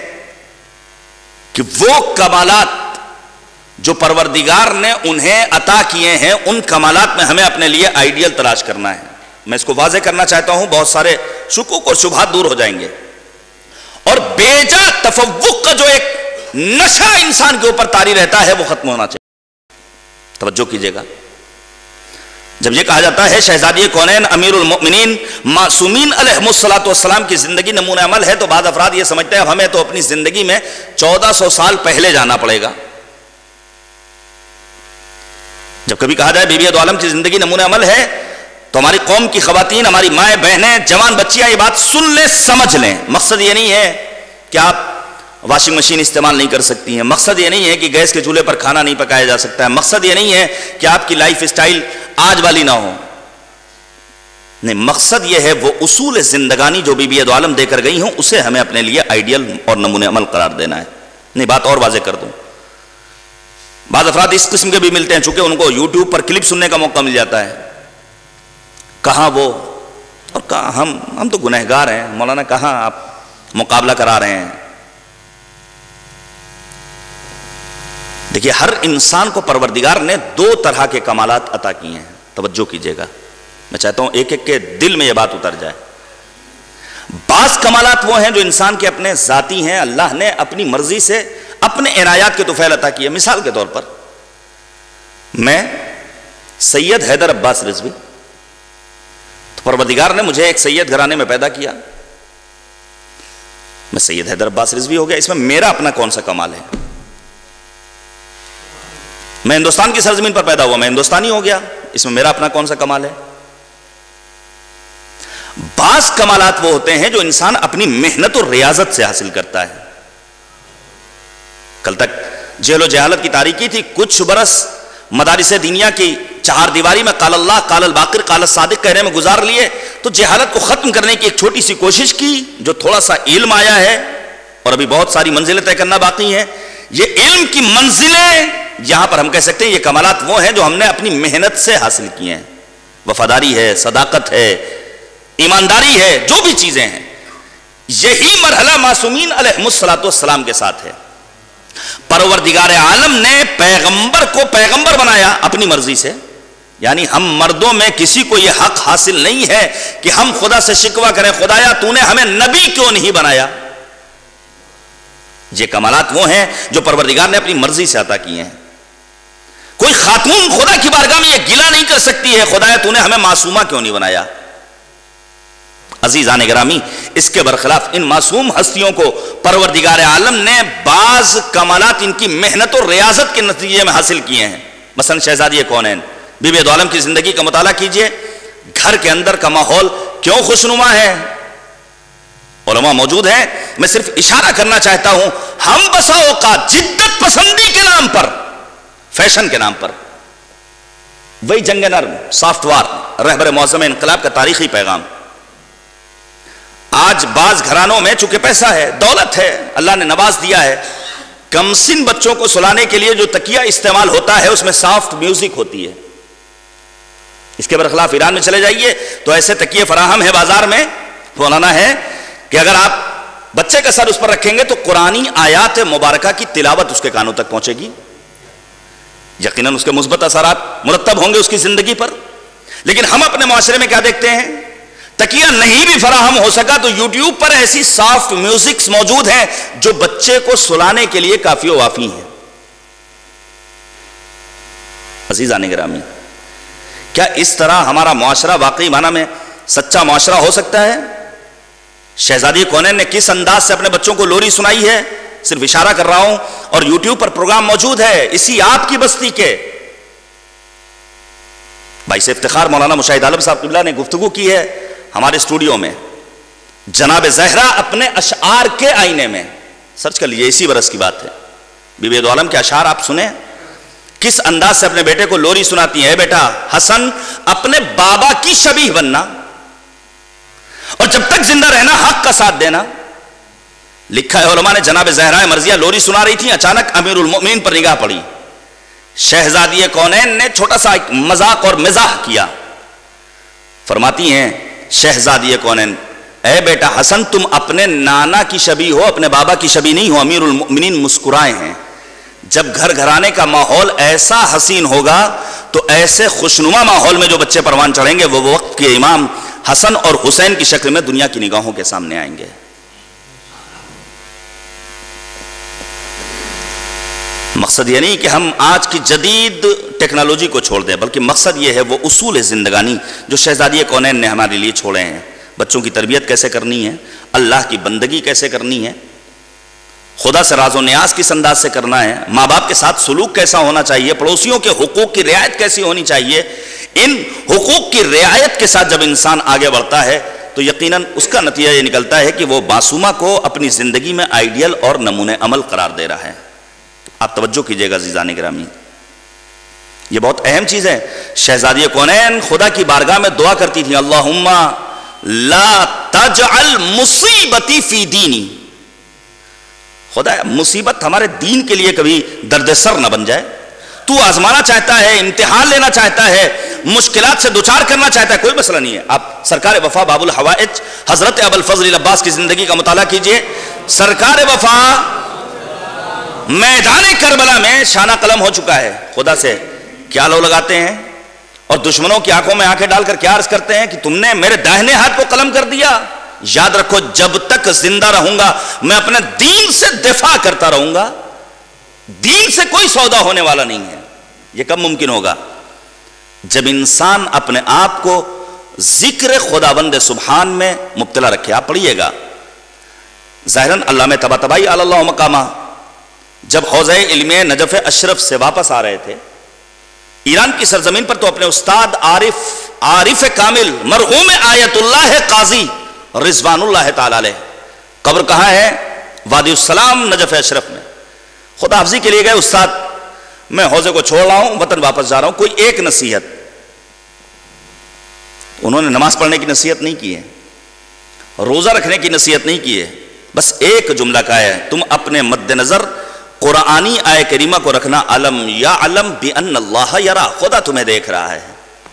کہ وہ کمالات جو پروردگار نے انہیں عطا کیے ہیں ان کمالات میں ہمیں اپنے لیے آئیڈیل تلاش کرنا ہے۔ میں اس کو واضح کرنا چاہتا ہوں، بہت سارے شکوک اور شبہات دور ہو جائیں گے، اور بیجا تفوق کا جو ایک نشہ انسان کے اوپر طاری رہتا ہے وہ ختم ہونا چاہیے۔ توجہ کیجئے گا، جب یہ کہا جاتا ہے شہزادی کونین امیر المؤمنین معصومین علیہم الصلاۃ والسلام کی زندگی نمونہ عمل ہے، تو بعض افراد یہ سمجھتے ہیں اب ہمیں تو اپنی زندگی میں چودہ سو سال پہلے جانا پڑے گا۔ جب کبھی کہا جائے بی بی دو عالم کی زندگی نمونہ عمل ہے تو ہماری قوم کی خواتین، ہماری مائیں بہنیں، جوان بچیاں یہ بات سن لیں، سمجھ لیں۔ مقصد یہ نہیں ہے کہ آپ واشنگ مشین استعمال نہیں کر سکتی ہیں، مقصد یہ نہیں ہے کہ گیس کے چولہے پر کھانا نہیں پکایا جا سکتا ہے، مقصد یہ نہیں ہے کہ آپ کی لائف اسٹائل آج والی نہ ہو، نہیں، مقصد یہ ہے وہ اصول زندگانی جو بی بی دو عالم دے کر گئی ہوں اسے ہمیں اپنے لیے آئیڈیل اور نمونہ عمل قرار دینا ہے۔ نہیں، بات اور واضح کر دوں، بعض افراد اس قسم کے بھی ملتے ہیں چونکہ ان کو یوٹیوب پر کلپ سننے کا موقع مل جاتا ہے، کہاں وہ اور کہاں ہم ہم تو گنہگار ہیں، مولانا کہاں آپ مقابلہ کرا رہے ہیں۔ دیکھیے ہر انسان کو پروردگار نے دو طرح کے کمالات عطا کیے ہیں، توجہ کیجئے گا، میں چاہتا ہوں ایک ایک کے دل میں یہ بات اتر جائے۔ بعض کمالات وہ ہیں جو انسان کے اپنے ذاتی ہیں، اللہ نے اپنی مرضی سے اپنے عنایات کے طفیل عطا کیے۔ مثال کے طور پر میں سید حیدر عباس رضوی، تو پروردگار نے مجھے ایک سید گھرانے میں پیدا کیا، میں سید حیدر عباس رضوی ہو گیا، اس میں میرا اپنا کون سا کمال ہے؟ میں ہندوستان کی سرزمین پر پیدا ہوا، میں ہندوستانی ہو گیا، اس میں میرا اپنا کون سا کمال ہے؟ بعض کمالات وہ ہوتے ہیں جو انسان اپنی محنت اور ریاضت سے حاصل کرتا ہے۔ کل تک جہل و جہالت کی تاریکی تھی، کچھ برس مدارس دینیا کی چہار دیواری میں قال اللہ قال الباقر قال الصادق کہنے میں گزار لیے، تو جہالت کو ختم کرنے کی ایک چھوٹی سی کوشش کی، جو تھوڑا سا علم آیا ہے اور ابھی بہت ساری منزلیں طے کرنا باقی ہیں۔ یہ علم کی منزلیں، یہاں پر ہم کہہ سکتے ہیں یہ کمالات وہ ہیں جو ہم نے اپنی محنت سے حاصل کیے ہیں. وفاداری ہے، صداقت ہے، ایمانداری ہے، جو بھی چیزیں ہیں. یہی مرحلہ معصومین علیہ الصلوۃ والسلام کے ساتھ ہے. پروردگار عالم نے پیغمبر کو پیغمبر بنایا اپنی مرضی سے. یعنی ہم مردوں میں کسی کو یہ حق حاصل نہیں ہے کہ ہم خدا سے شکوہ کریں خدایا تو نے ہمیں نبی کیوں نہیں بنایا. یہ کمالات وہ ہیں جو پروردگار نے اپنی مرضی سے عطا کیے ہیں. کوئی خاتون خدا کی بارگاہ میں یہ گلہ نہیں کر سکتی ہے خدایا تو نے ہمیں معصومہ کیوں نہیں بنایا. عزیزان گرامی، اس کے برخلاف ان معصوم ہستیوں کو پروردگار عالم نے بعض کمالات ان کی محنت اور ریاضت کے نتیجے میں حاصل کیے ہیں. مثلا شہزادی کونین بی بی دو عالم کی زندگی کا مطالعہ کیجئے. گھر کے اندر کا ماحول کیوں خوشنما ہے. علماء موجود ہیں، میں صرف اشارہ کرنا چاہتا ہوں. ہم بسا اوقات جدت پسندی کے نام پر، فیشن کے نام پر، وہی جنگ نرم سافٹ وار رہبر معظم انقلاب کا تاریخی پیغام. آج بعض گھرانوں میں چونکہ پیسہ ہے، دولت ہے، اللہ نے نواز دیا ہے، کمسن بچوں کو سلانے کے لیے جو تکیہ استعمال ہوتا ہے اس میں سافٹ میوزک ہوتی ہے. اس کے برخلاف ایران میں چلے جائیے تو ایسے تکیے فراہم ہے بازار میں. مولانا ہے کہ اگر آپ بچے کا سر اس پر رکھیں گے تو قرآنی آیات مبارکہ کی تلاوت اس کے کانوں تک پہنچے گی. یقیناً اس کے مثبت اثرات مرتب ہوں گے اس کی زندگی پر. لیکن ہم اپنے معاشرے میں کیا دیکھتے ہیں؟ تکیہ نہیں بھی فراہم ہو سکا تو یوٹیوب پر ایسی سافٹ میوزکس موجود ہیں جو بچے کو سلانے کے لیے کافی و وافی ہیں. عزیزان گرامی، کیا اس طرح ہمارا معاشرہ واقعی معنی میں سچا معاشرہ ہو سکتا ہے؟ شہزادی کونین نے کس انداز سے اپنے بچوں کو لوری سنائی ہے صرف اشارہ کر رہا ہوں، اور یوٹیوب پر پروگرام موجود ہے اسی آپ کی بستی کے. باعث افتخار مولانا مشاہد عالم صاحب قبلہ نے گفتگو کی ہے ہمارے اسٹوڈیو میں. جناب زہرا اپنے اشعار کے آئینے میں، سرچ کر لیجیے، اسی برس کی بات ہے. بی بی دو عالم کے اشعار آپ سنیں کس انداز سے اپنے بیٹے کو لوری سناتی ہے. بیٹا حسن اپنے بابا کی شبیہ بننا اور جب تک زندہ رہنا حق کا ساتھ دینا. لکھا ہے علماء نے جناب زہرا مرضیہ لوری سنا رہی تھی، اچانک امیر المؤمنین پر نگاہ پڑی. شہزادی کونین نے چھوٹا سا ایک مذاق اور مزاح کیا. فرماتی ہیں شہزادی کونین، اے بیٹا حسن تم اپنے نانا کی شبیہ ہو، اپنے بابا کی شبیہ نہیں ہو. امیر المؤمنین مسکرائے ہیں. جب گھر گھرانے کا ماحول ایسا حسین ہوگا تو ایسے خوشنما ماحول میں جو بچے پروان چڑھیں گے وہ وقت کے امام حسن اور حسین کی شکل میں دنیا کی نگاہوں کے سامنے آئیں گے. مقصد یہ نہیں کہ ہم آج کی جدید ٹیکنالوجی کو چھوڑ دیں، بلکہ مقصد یہ ہے وہ اصول زندگانی جو شہزادی کونین نے ہمارے لیے چھوڑے ہیں. بچوں کی تربیت کیسے کرنی ہے، اللہ کی بندگی کیسے کرنی ہے، خدا سے راز و نیاز کس انداز سے کرنا ہے، ماں باپ کے ساتھ سلوک کیسا ہونا چاہیے، پڑوسیوں کے حقوق کی رعایت کیسی ہونی چاہیے. ان حقوق کی رعایت کے ساتھ جب انسان آگے بڑھتا ہے تو یقیناً اس کا نتیجہ یہ نکلتا ہے کہ وہ معصومہ کو اپنی زندگی میں آئیڈیل اور نمونہ عمل قرار دے رہا ہے. آپ توجہ کیجئے گا عزیزان گرامی، یہ بہت اہم چیز ہے. شہزادی کونین خدا کی بارگاہ میں دعا کرتی تھی، اللہم لا تجعل مصیبتی فی دینی. خدا مصیبت ہمارے دین کے لیے کبھی درد سر نہ بن جائے. تو آزمانا چاہتا ہے، امتحان لینا چاہتا ہے، مشکلات سے دوچار کرنا چاہتا ہے، کوئی مسئلہ نہیں ہے. آپ سرکار وفا باب الحوائج حضرت ابو الفضل عباس کی زندگی کا مطالعہ کیجئے. سرکار وفا میدان کربلا میں شانہ قلم ہو چکا ہے. خدا سے کیا لو لگاتے ہیں اور دشمنوں کی آنکھوں میں آنکھیں ڈال کر کیا عرض کرتے ہیں کہ تم نے میرے داہنے ہاتھ کو قلم کر دیا. یاد رکھو جب تک زندہ رہوں گا میں اپنے دین سے دفاع کرتا رہوں گا. دین سے کوئی سودا ہونے والا نہیں ہے. یہ کب ممکن ہوگا؟ جب انسان اپنے آپ کو ذکر خداوند سبحان میں مبتلا رکھے. آپ پڑھیے گا ظاہراً علامہ طباطبائی علی اللہ مقامہ جب حوزہ علم نجف اشرف سے واپس آ رہے تھے ایران کی سرزمین پر تو اپنے استاد عارف عارف کامل مرحوم آیت اللہ قاضی رضوان اللہ تعالی علیہ قبر کہاں ہے؟ وادی السلام نجف اشرف میں. خدا حافظی کے لیے گئے، استاد میں حوزے کو چھوڑ رہا ہوں، وطن واپس جا رہا ہوں. کوئی ایک نصیحت، انہوں نے نماز پڑھنے کی نصیحت نہیں کی ہے، روزہ رکھنے کی نصیحت نہیں کی ہے، بس ایک جملہ کہا ہے، تم اپنے مد نظر قرآنی آیہ کریمہ کو رکھنا علم یا علم بِأَنَّ اللَّهَ یرا، خدا تمہیں دیکھ رہا ہے،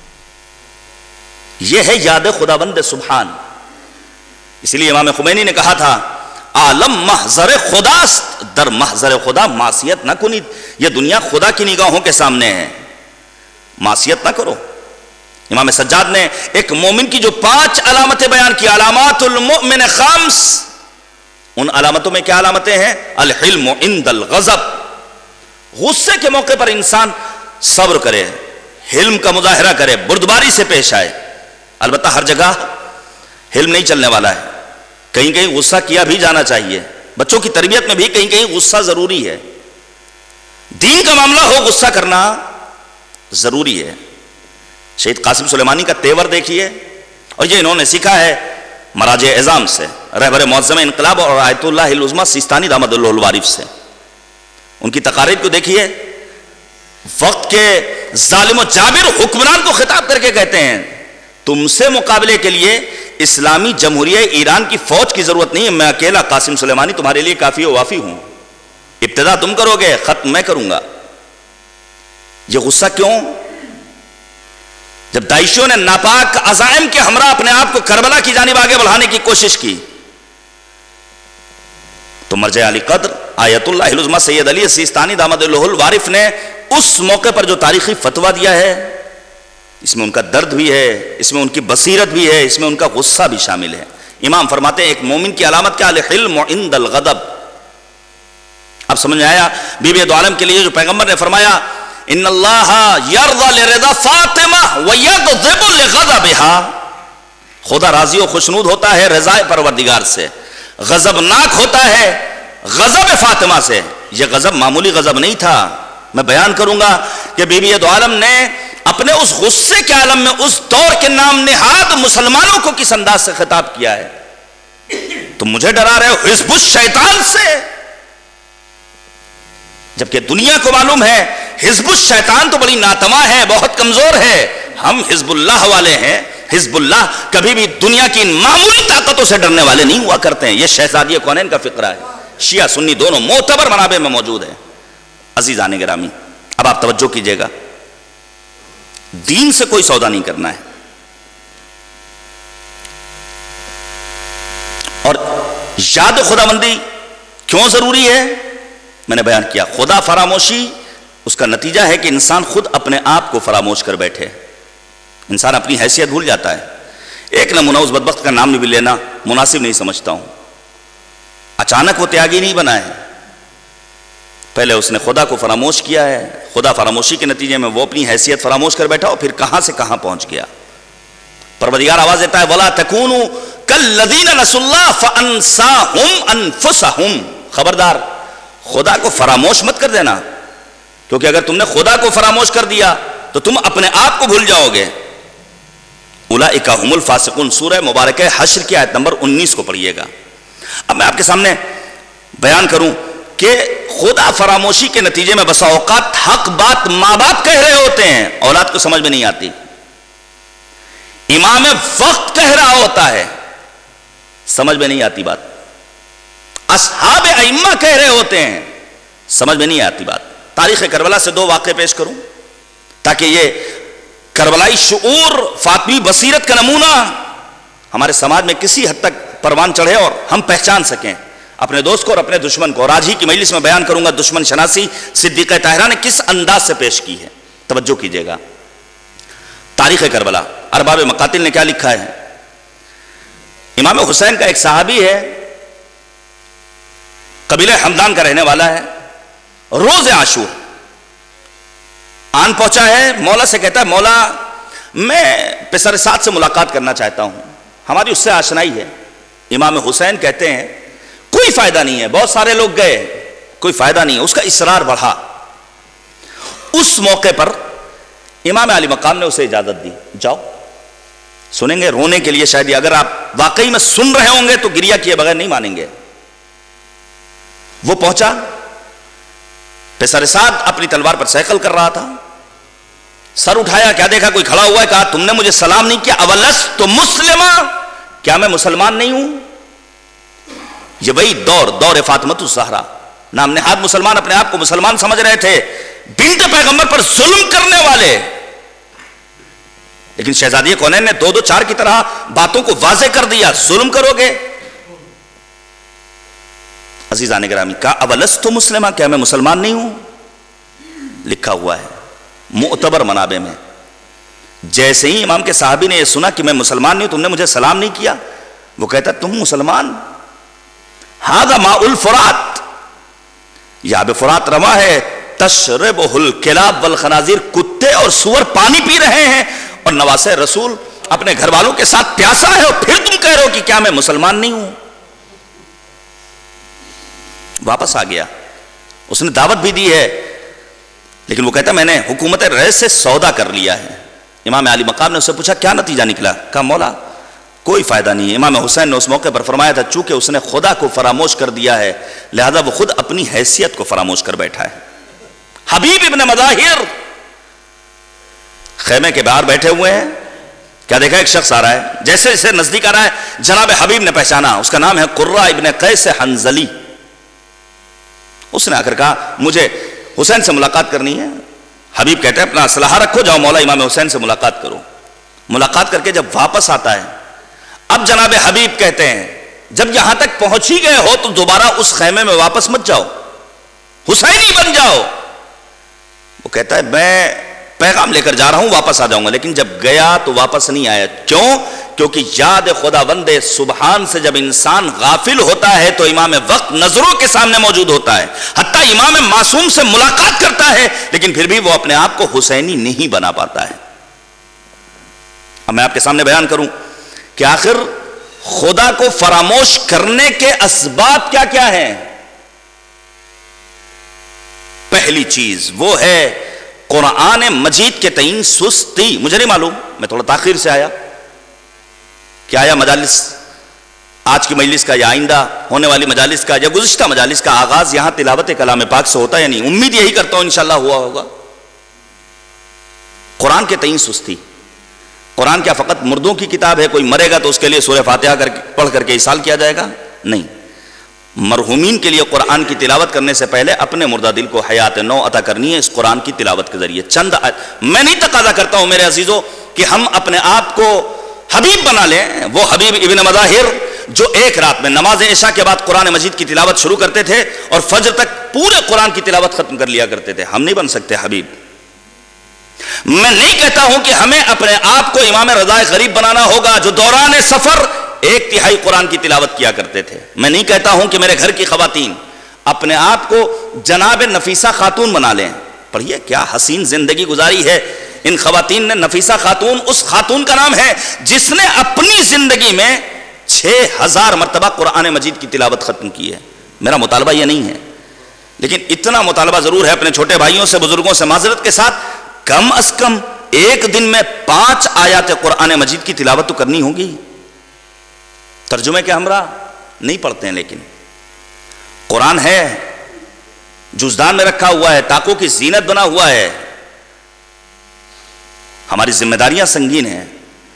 یہ ہے یاد خداوند سبحان۔ اس لیے امام خمینی نے کہا تھا عالم محضر خداست، در محضر خدا معصیت نہ کنید، یہ دنیا خدا کی نگاہوں کے سامنے ہے، معصیت نہ کرو۔ امام سجاد نے ایک مومن کی جو پانچ علامتیں بیان کی، علامات المؤمن خمس، ان علامتوں میں کیا علامتیں ہیں؟ الحلم عند الغضب، غصے کے موقع پر انسان صبر کرے، حلم کا مظاہرہ کرے، بردباری سے پیش آئے۔ البتہ ہر جگہ حلم نہیں چلنے والا ہے، کہیں کہیں غصہ کیا بھی جانا چاہیے، بچوں کی تربیت میں بھی کہیں کہیں غصہ ضروری ہے، دین کا معاملہ ہو غصہ کرنا ضروری ہے۔ شہید قاسم سلیمانی کا تیور دیکھیے، اور یہ انہوں نے سیکھا ہے مراجع اعظام سے، رہبر معظم انقلاب اور آیت اللہ العظمیٰ سیستانی دامت اللہ الوارف سے۔ ان کی تقاریر کو دیکھیے، وقت کے ظالم و جابر حکمران کو خطاب کر کے کہتے ہیں تم سے مقابلے کے لیے اسلامی جمہوریہ ایران کی فوج کی ضرورت نہیں ہے، میں اکیلا قاسم سلیمانی تمہارے لیے کافی و وافی ہوں، ابتدا تم کرو گے، ختم میں کروں گا۔ یہ غصہ کیوں؟ جب داعشیوں نے ناپاک عزائم کے ہمراہ اپنے آپ کو کربلا کی جانب آگے بڑھانے کی کوشش کی، تو مرجع علی قدر آیت اللہ العظمیٰ سید علی سیستانی دامت اللہ الوارف نے اس موقع پر جو تاریخی فتویٰ دیا ہے، اس میں ان کا درد بھی ہے، اس میں ان کی بصیرت بھی ہے، اس میں ان کا غصہ بھی شامل ہے۔ امام فرماتے ہیں ایک مومن کی علامت کیا؟ الحلم عند الغضب۔ اب سمجھ میں آیا بی بی دو عالم کے لیے جو پیغمبر نے فرمایا ان اللہ یرضی لرضا فاطمہ ویغضب لغضبها، خدا راضی و خوشنود ہوتا ہے رضا پروردگار سے، غضبناک ہوتا ہے غضب فاطمہ سے۔ یہ غضب معمولی غضب نہیں تھا، میں بیان کروں گا کہ بی بی دو عالم نے اپنے اس غصے کے عالم میں اس دور کے نام نہاد مسلمانوں کو کس انداز سے خطاب کیا ہے، تم مجھے ڈرا رہے ہو حزب الشیطان سے، جبکہ دنیا کو معلوم ہے حزب الشیطان تو بڑی ناتواں ہے، بہت کمزور ہے، ہم حزب اللہ والے ہیں۔ حزب اللہ کبھی بھی دنیا کی ان معمولی طاقتوں سے ڈرنے والے نہیں ہوا کرتے ہیں۔ یہ شہزادی کونین کا فقرہ ہے، شیعہ سنی دونوں معتبر منابع میں موجود ہے۔ عزیزان گرامی، اب آپ توجہ کیجئے گا، دین سے کوئی سودا نہیں کرنا ہے، اور یاد خداوندی کیوں ضروری ہے میں نے بیان کیا۔ خدا فراموشی اس کا نتیجہ ہے کہ انسان خود اپنے آپ کو فراموش کر بیٹھے، انسان اپنی حیثیت بھول جاتا ہے۔ ایک نمونہ اس بدبخت کا نام بھی لینا مناسب نہیں سمجھتا ہوں، اچانک وہ تیاگی نہیں بنا ہے، پہلے اس نے خدا کو فراموش کیا ہے، خدا فراموشی کے نتیجے میں وہ اپنی حیثیت فراموش کر بیٹھا اور پھر کہاں سے کہاں پہنچ گیا۔ پروردگار آواز دیتا ہے وَلَا تَكُونُوا كَالَّذِينَ نَسُوا اللَّهَ فَأَنسَاهُمْ أَنفُسَهُمْ، خبردار خدا کو فراموش مت کر دینا، کیونکہ اگر تم نے خدا کو فراموش کر دیا تو تم اپنے آپ کو بھول جاؤ گے۔ اولئک هم الفاسقون، سورہ مبارکہ حشر کی آیت نمبر انیس کو پڑھیے گا۔ اب میں آپ کے سامنے بیان کروں کہ خدا فراموشی کے نتیجے میں بسا اوقات حق بات ماں باپ کہہ رہے ہوتے ہیں، اولاد کو سمجھ میں نہیں آتی، امام وقت کہہ رہا ہوتا ہے، سمجھ میں نہیں آتی بات، اصحاب ائمہ کہہ رہے ہوتے ہیں، سمجھ میں نہیں آتی بات۔ تاریخ کربلا سے دو واقعے پیش کروں تاکہ یہ کربلائی شعور، فاطمی بصیرت کا نمونہ ہمارے سماج میں کسی حد تک پروان چڑھے اور ہم پہچان سکیں اپنے دوست کو اور اپنے دشمن کو۔ اور آج ہی کی مجلس میں بیان کروں گا دشمن شناسی صدیقہ طاہرہ نے کس انداز سے پیش کی ہے، توجہ کیجئے گا۔ تاریخ کربلا، ارباب مقاتل نے کیا لکھا ہے؟ امام حسین کا ایک صحابی ہے، قبیلہ حمدان کا رہنے والا ہے، روز عاشور آن پہنچا ہے، مولا سے کہتا ہے مولا میں پسر سعد سے ملاقات کرنا چاہتا ہوں، ہماری اس سے آشنائی ہے۔ امام حسین کہتے ہیں کوئی فائدہ نہیں ہے، بہت سارے لوگ گئے، کوئی فائدہ نہیں ہے، اس کا اصرار بڑھا۔ اس موقع پر امام علی مقام نے اسے اجازت دی، جاؤ۔ سنیں گے رونے کے لیے شاید، اگر آپ واقعی میں سن رہے ہوں گے تو گریہ کیے بغیر نہیں مانیں گے۔ وہ پہنچا، پسر سعد اپنی تلوار پر سیقل کر رہا تھا، سر اٹھایا، کیا دیکھا کوئی کھڑا ہوا ہے، کہا تم نے مجھے سلام نہیں کیا، اولست مسلمہ، کیا میں مسلمان نہیں ہوں؟ یہ وہی دور دور فاطمۃ الزہرا، نام نہاد مسلمان اپنے آپ کو مسلمان سمجھ رہے تھے، بنت پیغمبر پر ظلم کرنے والے. لیکن شہزادی کونین نے دو دو چار کی طرح باتوں کو واضح کر دیا. ظلم کرو گے؟ عزیزان گرامی، کہا اولست مسلمہ، کیا میں مسلمان نہیں ہوں؟ لکھا ہوا ہے معتبر منابع میں. جیسے ہی امام کے صحابی نے یہ سنا کہ میں مسلمان نہیں ہوں، تم نے مجھے سلام نہیں کیا، وہ کہتا تم مسلمان؟ ھذا ماء الفرات، یہ آب فرات رواں ہے، تشربہ الکلاب والخنازیر، کتے اور سور پانی پی رہے ہیں، اور نواسہ رسول اپنے گھر والوں کے ساتھ پیاسا ہے، اور پھر تم کہہ رہے ہو کہ کیا میں مسلمان نہیں ہوں؟ واپس آ گیا. اس نے دعوت بھی دی ہے، لیکن وہ کہتا میں نے حکومت رئیس سے سودا کر لیا ہے. امام علی مقام نے اس سے پوچھا کیا نتیجہ نکلا؟ کہا مولا کوئی فائدہ نہیں ہے. امام حسین نے اس موقع پر فرمایا تھا چونکہ اس نے خدا کو فراموش کر دیا ہے، لہذا وہ خود اپنی حیثیت کو فراموش کر بیٹھا ہے. حبیب ابن مظاہر خیمے کے باہر بیٹھے ہوئے ہیں. کیا دیکھا؟ ایک شخص آ رہا ہے. جیسے جیسے نزدیک آ رہا ہے جناب حبیب نے پہچانا، اس کا نام ہے قرہ ابن قیس حنظلی. اس نے آ کر کہا مجھے حسین سے ملاقات کرنی ہے. حبیب کہتے ہیں اپنا اسلحہ رکھو، جاؤ مولا امام حسین سے ملاقات کرو. ملاقات کر کے جب واپس آتا ہے، اب جناب حبیب کہتے ہیں جب یہاں تک پہنچ ہی گئے ہو تو دوبارہ اس خیمے میں واپس مت جاؤ، حسینی بن جاؤ. وہ کہتا ہے میں پیغام لے کر جا رہا ہوں، واپس آ جاؤں گا. لیکن جب گیا تو واپس نہیں آیا. کیوں؟ کیونکہ یاد خدا بند سبحان سے جب انسان غافل ہوتا ہے تو امام وقت نظروں کے سامنے موجود ہوتا ہے. حتیٰ امام معصوم سے ملاقات کرتا ہے لیکن پھر بھی وہ اپنے آپ کو حسینی نہیں بنا پاتا ہے. اب میں آپ کے سامنے بیان کروں کہ آخر خدا کو فراموش کرنے کے اسباب کیا کیا ہیں. پہلی چیز وہ ہے قرآن مجید کے تئیں سستی. مجھے نہیں معلوم، میں تھوڑا تاخیر سے آیا. کیا آیا مجالس آج کی مجلس کا یا آئندہ ہونے والی مجالس کا یا گزشتہ مجالس کا آغاز یہاں تلاوت کلام پاک سے ہوتا ہے یا نہیں؟ امید یہی کرتا ہوں انشاءاللہ ہوا ہوگا. قرآن کے تئیں سستی. قرآن کیا فقط مردوں کی کتاب ہے؟ کوئی مرے گا تو اس کے لیے سورہ فاتحہ کر پڑھ کر کے ایصال کیا جائے گا؟ نہیں. مرحومین کے لیے قرآن کی تلاوت کرنے سے پہلے اپنے مردہ دل کو حیات نو عطا کرنی ہے اس قرآن کی تلاوت کے ذریعے. چند میں نہیں تقاضا کرتا ہوں میرے عزیزوں کہ ہم اپنے آپ کو حبیب بنا لیں. وہ حبیب ابن مظاہر جو ایک رات میں نماز عشاء کے بعد قرآن مجید کی تلاوت شروع کرتے تھے اور فجر تک پورے قرآن کی تلاوت ختم کر لیا کرتے تھے. ہم نہیں بن سکتے حبیب. میں نہیں کہتا ہوں کہ ہمیں اپنے آپ کو امام رضا غریب بنانا ہوگا جو دوران سفر ایک تہائی قرآن کی تلاوت کیا کرتے تھے. میں نہیں کہتا ہوں کہ میرے گھر کی خواتین اپنے آپ کو جناب نفیسہ خاتون بنا لیں. پڑھیے کیا حسین زندگی گزاری ہے ان خواتین نے. نفیسہ خاتون اس خاتون کا نام ہے جس نے اپنی زندگی میں چھ ہزار مرتبہ قرآن مجید کی تلاوت ختم کی ہے. میرا مطالبہ یہ نہیں ہے، لیکن اتنا مطالبہ ضرور ہے اپنے چھوٹے بھائیوں سے بزرگوں سے معذرت کے ساتھ، کم از کم ایک دن میں پانچ آیات قرآن مجید کی تلاوت تو کرنی ہوگی. ترجمے کے ہمراہ نہیں پڑھتے ہیں لیکن قرآن ہے، جزدان میں رکھا ہوا ہے، تاکوں کی زینت بنا ہوا ہے. ہماری ذمہ داریاں سنگین ہیں.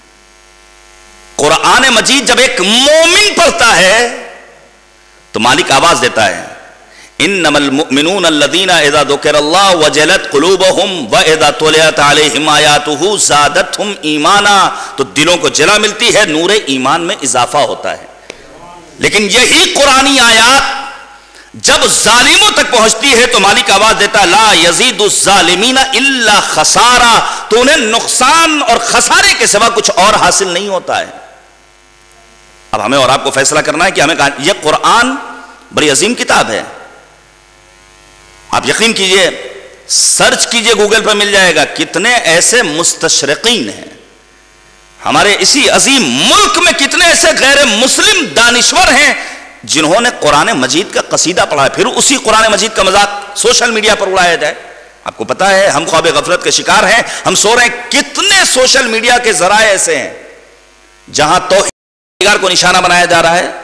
قرآن مجید جب ایک مومن پڑھتا ہے تو مالک آواز دیتا ہے انما المؤمنون الذين اذا ذكر الله وجلت قلوبهم واذا تليت عليهم آیاته زادتهم ایمانا. تو دلوں کو جلا ملتی ہے، نور ایمان میں اضافہ ہوتا ہے. لیکن یہی قرآنی آیات جب ظالموں تک پہنچتی ہے تو مالک آواز دیتا لا یزید الظالمین الا خسارا. تو انہیں نقصان اور خسارے کے سوا کچھ اور حاصل نہیں ہوتا ہے. اب ہمیں اور آپ کو فیصلہ کرنا ہے کہ ہمیں کہا یہ قرآن بڑی عظیم کتاب ہے. آپ یقین کیجئے، سرچ کیجئے گوگل پر مل جائے گا کتنے ایسے مستشرقین ہیں ہمارے اسی عظیم ملک میں، کتنے ایسے غیر مسلم دانشور ہیں جنہوں نے قرآن مجید کا قصیدہ پڑھا ہے، پھر اسی قرآن مجید کا مذاق سوشل میڈیا پر اڑایا جائے. آپ کو پتا ہے ہم خواب غفلت کے شکار ہیں، ہم سو رہے ہیں. کتنے سوشل میڈیا کے ذرائع ایسے ہیں جہاں توحید کو نشانہ بنایا جا رہا ہے.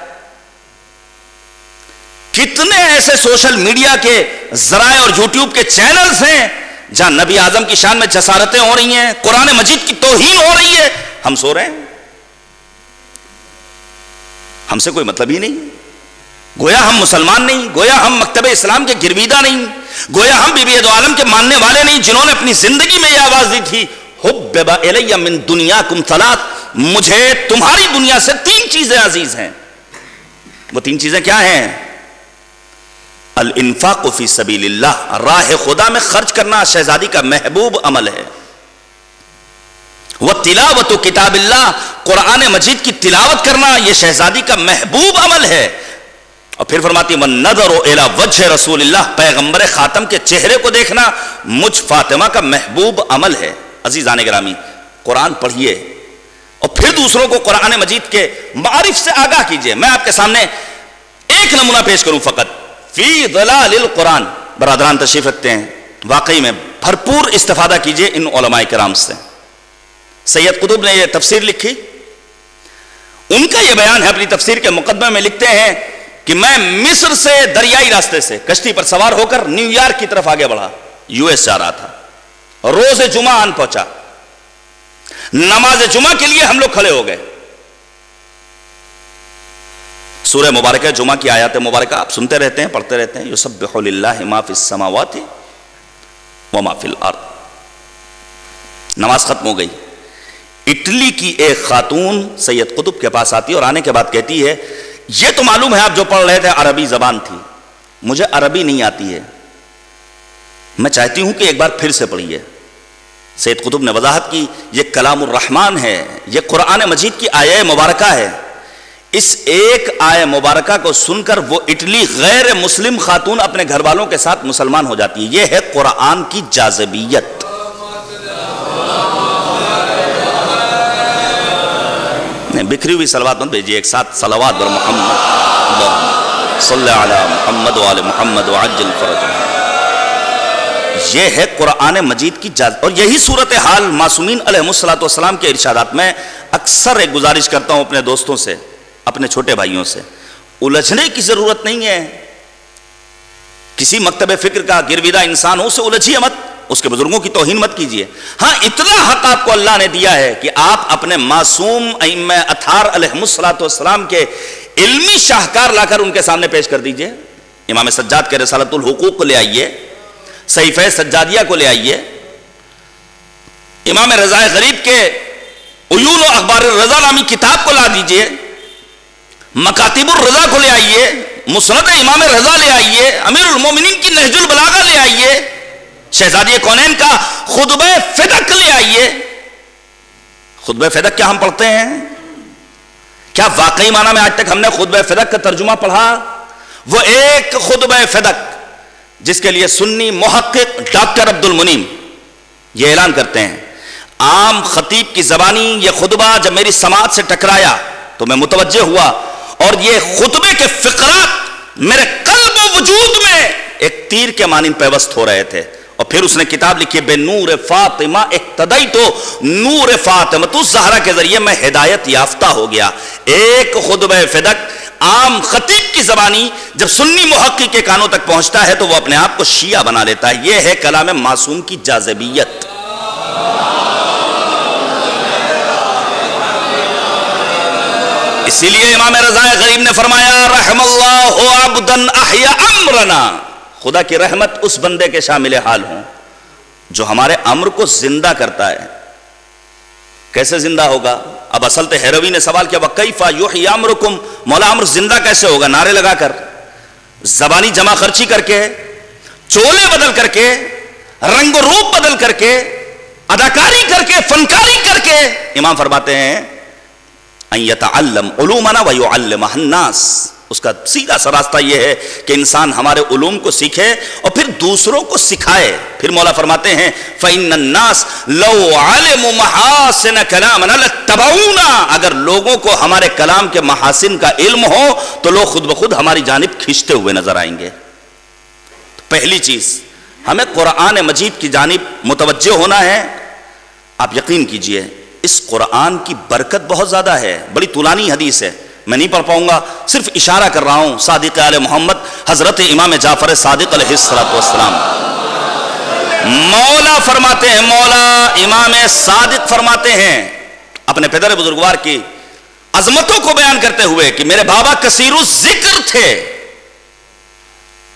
کتنے ایسے سوشل میڈیا کے ذرائع اور یوٹیوب کے چینلز ہیں جہاں نبی اعظم کی شان میں جسارتیں ہو رہی ہیں، قرآن مجید کی توہین ہو رہی ہے. ہم سو رہے ہیں، ہم سے کوئی مطلب ہی نہیں. گویا ہم مسلمان نہیں، گویا ہم مکتب اسلام کے گرویدہ نہیں، گویا ہم بی بی دو عالم کے ماننے والے نہیں، جنہوں نے اپنی زندگی میں یہ آواز دی تھی حبب الی من دنیاکم ثلاث، مجھے تمہاری دنیا سے تین چیزیں عزیز ہیں۔ وہ تین چیزیں کیا ہیں؟ الانفاق فی سبیل اللہ، راہ خدا میں خرچ کرنا شہزادی کا محبوب عمل ہے۔ وَتِلَاوَةُ کتاب اللہ، قرآن مجید کی تلاوت کرنا یہ شہزادی کا محبوب عمل ہے۔ اور پھر فرماتی ہیں وَالنَّظَرُ إِلَى وَجْهِ رسول اللہ، پیغمبر خاتم کے چہرے کو دیکھنا مجھ فاطمہ کا محبوب عمل ہے۔ عزیزان گرامی، قرآن پڑھیے اور پھر دوسروں کو قرآن مجید کے معارف سے آگاہ کیجئے۔ میں آپ کے سامنے ایک نمونہ پیش کروں فقط، فی ظلال القرآن، برادران تشریف رکھتے ہیں، واقعی میں بھرپور استفادہ کیجئے ان علماء کرام سے۔ سید قطب نے یہ تفسیر لکھی، ان کا یہ بیان ہے، اپنی تفسیر کے مقدمے میں لکھتے ہیں کہ میں مصر سے دریائی راستے سے کشتی پر سوار ہو کر نیو یارک کی طرف آگے بڑھا، یو ایس جا رہا تھا، روز جمعہ آن پہنچا، نماز جمعہ کے لیے ہم لوگ کھڑے ہو گئے۔ سورہ مبارکہ جمعہ کی آیات مبارکہ آپ سنتے رہتے ہیں، پڑھتے رہتے ہیں، یسبح للہ ما فی السماوات وما فی الارض۔ نماز ختم ہو گئی، اٹلی کی ایک خاتون سید قطب کے پاس آتی ہے اور آنے کے بعد کہتی ہے یہ تو معلوم ہے آپ جو پڑھ رہے تھے عربی زبان تھی، مجھے عربی نہیں آتی ہے، میں چاہتی ہوں کہ ایک بار پھر سے پڑھیے۔ سید قطب نے وضاحت کی یہ کلام الرحمن ہے، یہ قرآن مجید کی آیہ مبارکہ ہے۔ اس ایک آیہ مبارکہ کو سن کر وہ اٹلی غیر مسلم خاتون اپنے گھر والوں کے ساتھ مسلمان ہو جاتی ہے۔ یہ ہے قرآن کی جاذبیت۔ بکھری ہوئی صلوات مت بھیجیے، ایک ساتھ صلوات بر محمد صلی علی محمد وآل محمد وعجل فرجہ۔ یہ ہے قرآن مجید کی جاذب، اور یہی صورتحال معصومین علیہ السلام کے ارشادات میں اکثر ایک گزارش کرتا ہوں اپنے دوستوں سے، اپنے چھوٹے بھائیوں سے، الجھنے کی ضرورت نہیں ہے۔ کسی مکتب فکر کا گرویدہ انسان ہو، اسے الجھیے مت، اس کے بزرگوں کی توہین مت کیجیے۔ ہاں اتنا حق آپ کو اللہ نے دیا ہے کہ آپ اپنے معصوم ائمہ اطہار علیہ السلام کے علمی شاہکار لا کر ان کے سامنے پیش کر دیجئے۔ امام سجاد کے رسالۃ الحقوق کو لے آئیے، صحیفہ سجادیہ کو لے آئیے، امام رضا غریب کے عیون و اخبار الرضا نامی کتاب کو لا دیجئے، مکاتب الرضا کو لے آئیے، مسند امام رضا لے آئیے، امیر المومنین کی نہج البلاغہ لے آئیے، شہزادی کونین کا خطبہ فدق لے آئیے۔ خطبہ فدق کیا ہم پڑھتے ہیں؟ کیا واقعی معنی میں آج تک ہم نے خطبہ فدق کا ترجمہ پڑھا؟ وہ ایک خطبہ فدق جس کے لیے سنی محقق ڈاکٹر عبد المنیم یہ اعلان کرتے ہیں، عام خطیب کی زبانی یہ خطبہ جب میری سماعت سے ٹکرایا تو میں متوجہ ہوا، اور یہ خطبے کے فقرات میرے قلب و وجود میں ایک تیر کے مانند پیوست ہو رہے تھے۔ اور پھر اس نے کتاب لکھی بے نور فاطمہ اقتدائی، تو نور فاطمہ تو زہرا کے ذریعے میں ہدایت یافتہ ہو گیا۔ ایک خطبہ فدق عام خطیب کی زبانی جب سنی محقق کے کانوں تک پہنچتا ہے تو وہ اپنے آپ کو شیعہ بنا لیتا ہے۔ یہ ہے کلام معصوم کی جاذبیت۔ اسی لیے امام رضا غریب نے فرمایا رحم اللہ عبدا احیا امرنا، خدا کی رحمت اس بندے کے شامل حال ہوں جو ہمارے امر کو زندہ کرتا ہے۔ کیسے زندہ ہوگا؟ اب اصل تے حیروی نے سوال کیا وَكَيْفَ يُحْيِي أَمْرُكُمْ، مولا امر زندہ کیسے ہوگا؟ نعرے لگا کر، زبانی جمع خرچی کر کے، چولے بدل کر کے، رنگ و روپ بدل کر کے، اداکاری کر کے، فنکاری کر کے۔ امام فرماتے ہیں ان یتعلم علومنا ویعلمہ الناس، اس کا سیدھا سا راستہ یہ ہے کہ انسان ہمارے علوم کو سیکھے اور پھر دوسروں کو سکھائے۔ پھر مولا فرماتے ہیں فَإِنَّ النَّاسِ لَوْ عَلِمُوا مَحَاسِنَ كَلَامَنَا لَاتَّبَعُونَا، اگر لوگوں کو ہمارے کلام کے محاسن کا علم ہو تو لوگ خود بخود ہماری جانب کھنچتے ہوئے نظر آئیں گے۔ پہلی چیز ہمیں قرآن مجید کی جانب متوجہ ہونا ہے۔ آپ یقین کیجئے اس قرآن کی برکت بہت زیادہ ہے، بڑی طولانی حدیث ہے، میں نہیں پڑھ پاؤں گا، صرف اشارہ کر رہا ہوں۔ صادق آل محمد حضرت امام جعفر صادق علیہ السلام مولا فرماتے ہیں، مولا امام صادق فرماتے ہیں اپنے پدر بزرگوار کی عظمتوں کو بیان کرتے ہوئے کہ میرے بابا کثیر الذکر تھے،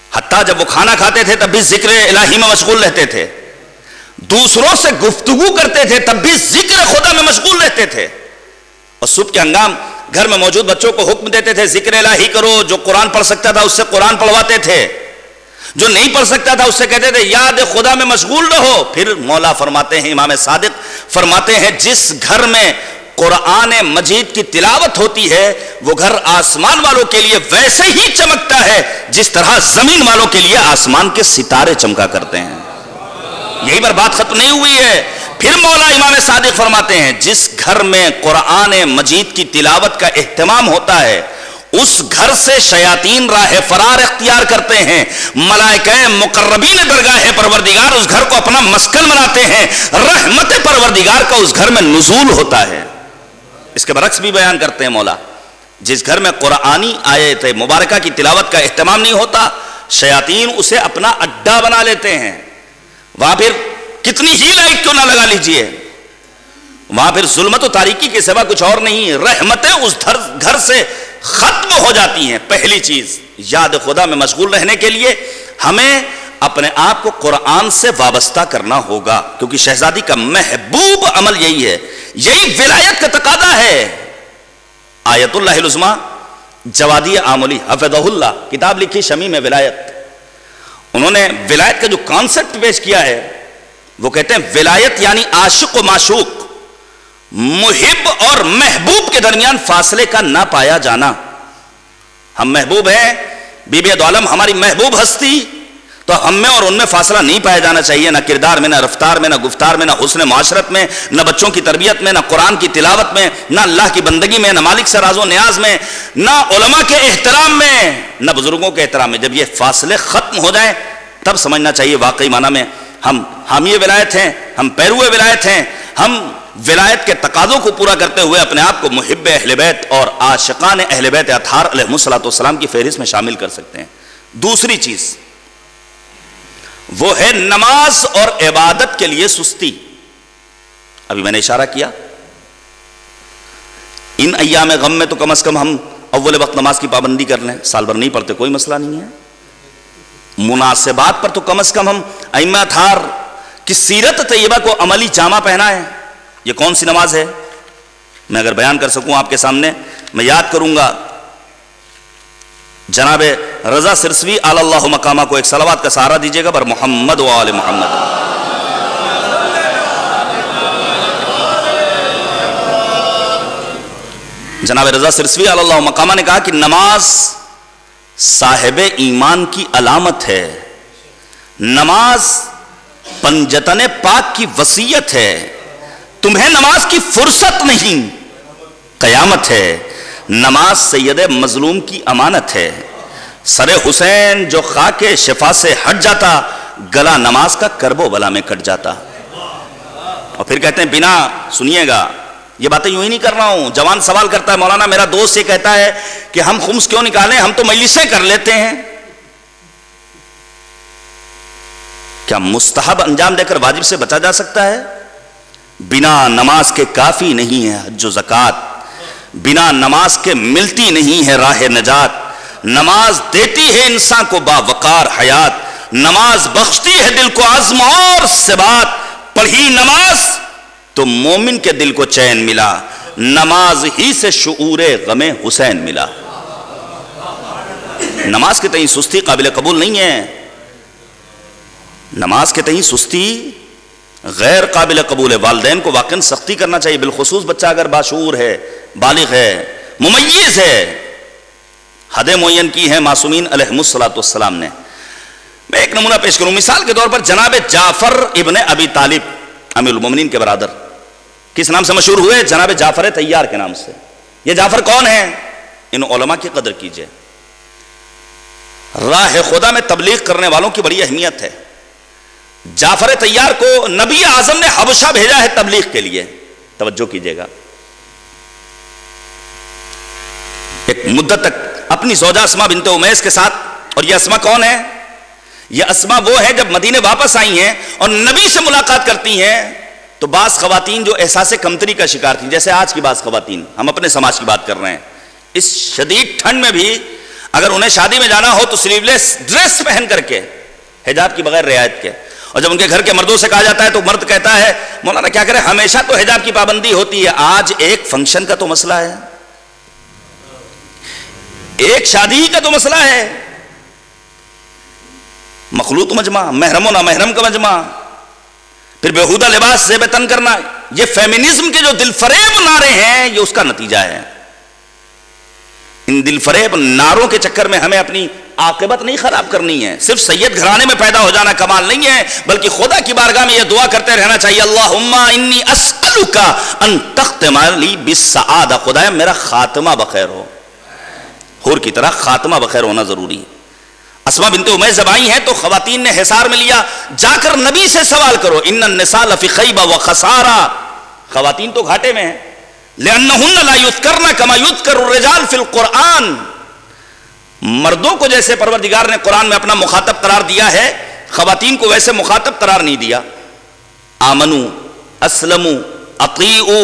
حتیٰ جب وہ کھانا کھاتے تھے تب بھی ذکر الہی میں مشغول رہتے تھے، دوسروں سے گفتگو کرتے تھے تب بھی ذکر خدا میں مشغول رہتے تھے، اور صبح کے ہنگام گھر میں موجود بچوں کو حکم دیتے تھے ذکر الہی کرو، جو قرآن پڑھ سکتا تھا اس سے قرآن پڑھواتے تھے، جو نہیں پڑھ سکتا تھا اس سے کہتے تھے یاد خدا میں مشغول رہو۔ پھر مولا فرماتے ہیں، امام صادق فرماتے ہیں، جس گھر میں قرآن مجید کی تلاوت ہوتی ہے وہ گھر آسمان والوں کے لیے ویسے ہی چمکتا ہے جس طرح زمین والوں کے لیے آسمان کے ستارے چمکا کرتے ہیں۔ یہی پر بات ختم نہیں ہوئی ہے، پھر مولا امام صادق فرماتے ہیں جس گھر میں قرآن مجید کی تلاوت کا اہتمام ہوتا ہے اس گھر سے شیاطین راہ فرار اختیار کرتے ہیں، ملائکہ مقربین درگاہ پروردگار اس گھر کو اپنا مسکن بناتے ہیں، رحمت پروردگار کا اس گھر میں نزول ہوتا ہے۔ اس کے برعکس بھی بیان کرتے ہیں مولا، جس گھر میں قرآنی آیت مبارکہ کی تلاوت کا اہتمام نہیں ہوتا شیاطین اسے اپنا اڈا بنا لیتے ہیں، وہاں پھر کتنی ہی لائٹ کیوں نہ لگا لیجئے، وہاں پھر ظلمت و تاریکی کے سوا کچھ اور نہیں، رحمتیں اس گھر سے ختم ہو جاتی ہیں۔ پہلی چیز یاد خدا میں مشغول رہنے کے لیے ہمیں اپنے آپ کو قرآن سے وابستہ کرنا ہوگا، کیونکہ شہزادی کا محبوب عمل یہی ہے، یہی ولایت کا تقاضا ہے۔ آیت اللہ العظمیٰ جوادی آملی حفظہ اللہ کتاب لکھی شمیم ولایت، انہوں نے ولایت کا جو کانسیپٹ پیش کیا ہے وہ کہتے ہیں ولایت یعنی عاشق و معشوق، محب اور محبوب کے درمیان فاصلے کا نہ پایا جانا۔ ہم محبوب ہیں، بی بی دو عالم ہماری محبوب ہستی، تو ہم میں اور ان میں فاصلہ نہیں پایا جانا چاہیے، نہ کردار میں، نہ رفتار میں، نہ گفتار میں، نہ حسن معاشرت میں، نہ بچوں کی تربیت میں، نہ قرآن کی تلاوت میں، نہ اللہ کی بندگی میں، نہ مالک سے راز و نیاز میں، نہ علماء کے احترام میں، نہ بزرگوں کے احترام میں۔ جب یہ فاصلے ختم ہو جائیں تب سمجھنا چاہیے واقعی معنی میں ہم حامی ولایت ہیں، ہم پیرو ولایت ہیں، ہم ولایت کے تقاضوں کو پورا کرتے ہوئے اپنے آپ کو محب اہل بیت اور عاشقان اہل بیت اطہار علیہم السلام کی فہرست میں شامل کر سکتے ہیں۔ دوسری چیز وہ ہے نماز اور عبادت کے لیے سستی۔ ابھی میں نے اشارہ کیا ان ایام غم میں تو کم از کم ہم اول وقت نماز کی پابندی کر لیں، سال بھر نہیں پڑھتے کوئی مسئلہ نہیں ہے، مناسبات پر تو کم از کم ہم ائمہ اطہار کی سیرت طیبہ کو عملی جامہ پہنا ہے۔ یہ کون سی نماز ہے؟ میں اگر بیان کر سکوں آپ کے سامنے، میں یاد کروں گا جناب رضا سرسوی علی اللہ مقامہ کو ایک صلوات کا سہارا دیجیے گا بر محمد و آل محمد۔ جناب رضا سرسوی علی اللہ مقامہ نے کہا کہ نماز صاحب ایمان کی علامت ہے، نماز پنجتن پاک کی وصیت ہے، تمہیں نماز کی فرصت نہیں قیامت ہے، نماز سید مظلوم کی امانت ہے، سر حسین جو خاک شفا سے ہٹ جاتا گلا نماز کا کرب و بلا میں کٹ جاتا۔ اور پھر کہتے ہیں بنا سنیے گا، یہ باتیں یوں ہی نہیں کر رہا ہوں، جوان سوال کرتا ہے مولانا میرا دوست یہ کہتا ہے کہ ہم خمس کیوں نکالیں، ہم تو مجلسیں کر لیتے ہیں، کیا مستحب انجام دے کر واجب سے بچا جا سکتا ہے؟ بنا نماز کے کافی نہیں ہے حج و زکوٰۃ، بنا نماز کے ملتی نہیں ہے راہ نجات، نماز دیتی ہے انسان کو باوقار حیات، نماز بخشتی ہے دل کو عزم اور ثبات، پڑھی نماز تو مومن کے دل کو چین ملا، نماز ہی سے شعور غم حسین ملا۔ نماز کے تئیں سستی قابل قبول نہیں ہے، نماز کے تئیں سستی غیر قابل قبول ہے، والدین کو واقعاً سختی کرنا چاہیے، بالخصوص بچہ اگر باشعور ہے، بالغ ہے، ممیز ہے۔ حد معین کی ہے معصومین علیہم السلام نے۔ میں ایک نمونہ پیش کروں، مثال کے طور پر جناب جعفر ابن ابی طالب امیر المومنین کے برادر کس نام سے مشہور ہوئے؟ جناب جعفر طیار کے نام سے۔ یہ جعفر کون ہیں؟ ان علماء کی قدر کیجئے، راہ خدا میں تبلیغ کرنے والوں کی بڑی اہمیت ہے۔ جعفر طیار کو نبی اعظم نے حبشہ بھیجا ہے تبلیغ کے لیے، توجہ کیجئے گا۔ ایک مدت تک اپنی زوجہ اسما بنت امیس کے ساتھ، اور یہ اسما کون ہے؟ یہ اسما وہ ہے جب مدینے واپس آئی ہیں اور نبی سے ملاقات کرتی ہیں تو بعض خواتین جو احساس کمتری کا شکار تھیں، جیسے آج کی بعض خواتین، ہم اپنے سماج کی بات کر رہے ہیں، اس شدید ٹھنڈ میں بھی اگر انہیں شادی میں جانا ہو تو سلیو لیس ڈریس پہن کر کے، حجاب کی بغیر رعایت کے. اور جب ان کے گھر کے مردوں سے کہا جاتا ہے تو مرد کہتا ہے مولانا کیا کرے، ہمیشہ تو حجاب کی پابندی ہوتی ہے، آج ایک فنکشن کا تو مسئلہ ہے، ایک شادی کا تو مسئلہ ہے، مخلوط مجمع، محرم و نامحرم کا مجمع، پھر بےہودہ لباس زیب تن کرنا. یہ فیمنزم کے جو دل فریب نعرے ہیں یہ اس کا نتیجہ ہے. ان دل فریب نعروں کے چکر میں ہمیں اپنی عاقبت نہیں خراب کرنی ہے. صرف سید گھرانے میں پیدا ہو جانا کمال نہیں ہے، بلکہ خدا کی بارگاہ میں یہ دعا کرتے رہنا چاہیے، اللہم انی اسألک ان تختم لی بالسعادہ، خدایا میرا خاتمہ بخیر ہو. حور کی طرح خاتمہ بخیر ہونا ضروری ہے. اسما بنت امیس جب آئی ہیں تو خواتین نے حصار میں لیا، جا کر نبی سے سوال کرو، ان النساء لفی خیبہ وخسارہ، خواتین تو گھاٹے میں ہیں، لأنہن لا یذکرن کما یذکر الرجال فی القرآن، مردوں کو جیسے پروردگار نے قرآن میں اپنا مخاطب قرار دیا ہے خواتین کو ویسے مخاطب قرار نہیں دیا. آمنو، اسلمو، اطیعو،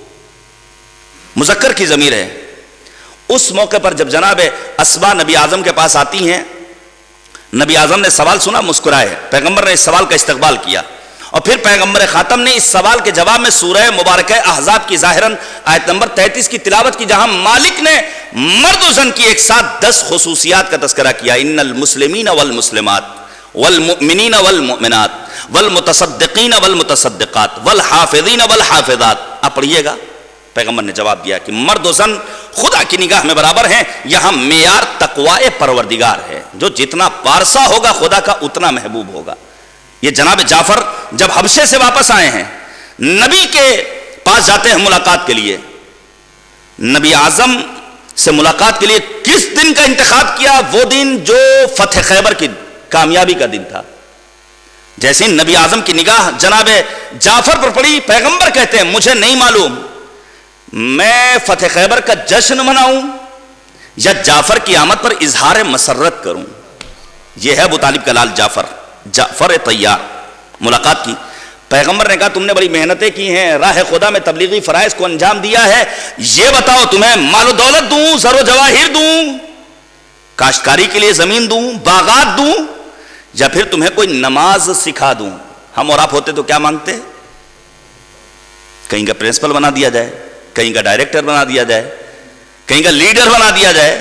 مذکر کی ضمیر ہے. اس موقع پر جب جناب اسما نبی اعظم کے پاس آتی ہیں، نبی اعظم نے سوال سنا، مسکرائے، پیغمبر نے اس سوال کا استقبال کیا، اور پھر پیغمبر خاتم نے اس سوال کے جواب میں سورہ مبارکہ احزاب کی ظاہراً آیت نمبر تینتیس کی تلاوت کی، جہاں مالک نے مرد و زن کی ایک ساتھ دس خصوصیات کا تذکرہ کیا. ان المسلمین والمسلمات والمؤمنین والمؤمنات والمتصدقین والمتصدقات والحافظین والحافظات. آپ پڑھیے گا، پیغمبر نے جواب دیا کہ مرد و زن خدا کی نگاہ میں برابر ہیں. یہاں معیار تقوی پروردگار ہے، جو جتنا پارسا ہوگا خدا کا اتنا محبوب ہوگا. یہ جناب جعفر جب حبشے سے واپس آئے ہیں، نبی کے پاس جاتے ہیں ملاقات کے لیے. نبی اعظم سے ملاقات کے لیے کس دن کا انتخاب کیا؟ وہ دن جو فتح خیبر کی کامیابی کا دن تھا. جیسے نبی اعظم کی نگاہ جناب جعفر پر پڑی، پیغمبر کہتے ہیں مجھے نہیں معلوم میں فتح خیبر کا جشن مناؤں یا جعفر کی آمد پر اظہار مسرت کروں. یہ ہے ابو طالب کا لال جعفر، جعفر طیار. ملاقات کی، پیغمبر نے کہا تم نے بڑی محنتیں کی ہیں، راہ خدا میں تبلیغی فرائض کو انجام دیا ہے، یہ بتاؤ تمہیں مال و دولت دوں، زر و جواہر دوں، کاشتکاری کے لیے زمین دوں، باغات دوں، یا پھر تمہیں کوئی نماز سکھا دوں؟ ہم اور آپ ہوتے تو کیا مانگتے؟ کہیں کا پرنسپل بنا دیا جائے، کہیں کا ڈائریکٹر بنا دیا جائے، کہیں کا لیڈر بنا دیا جائے،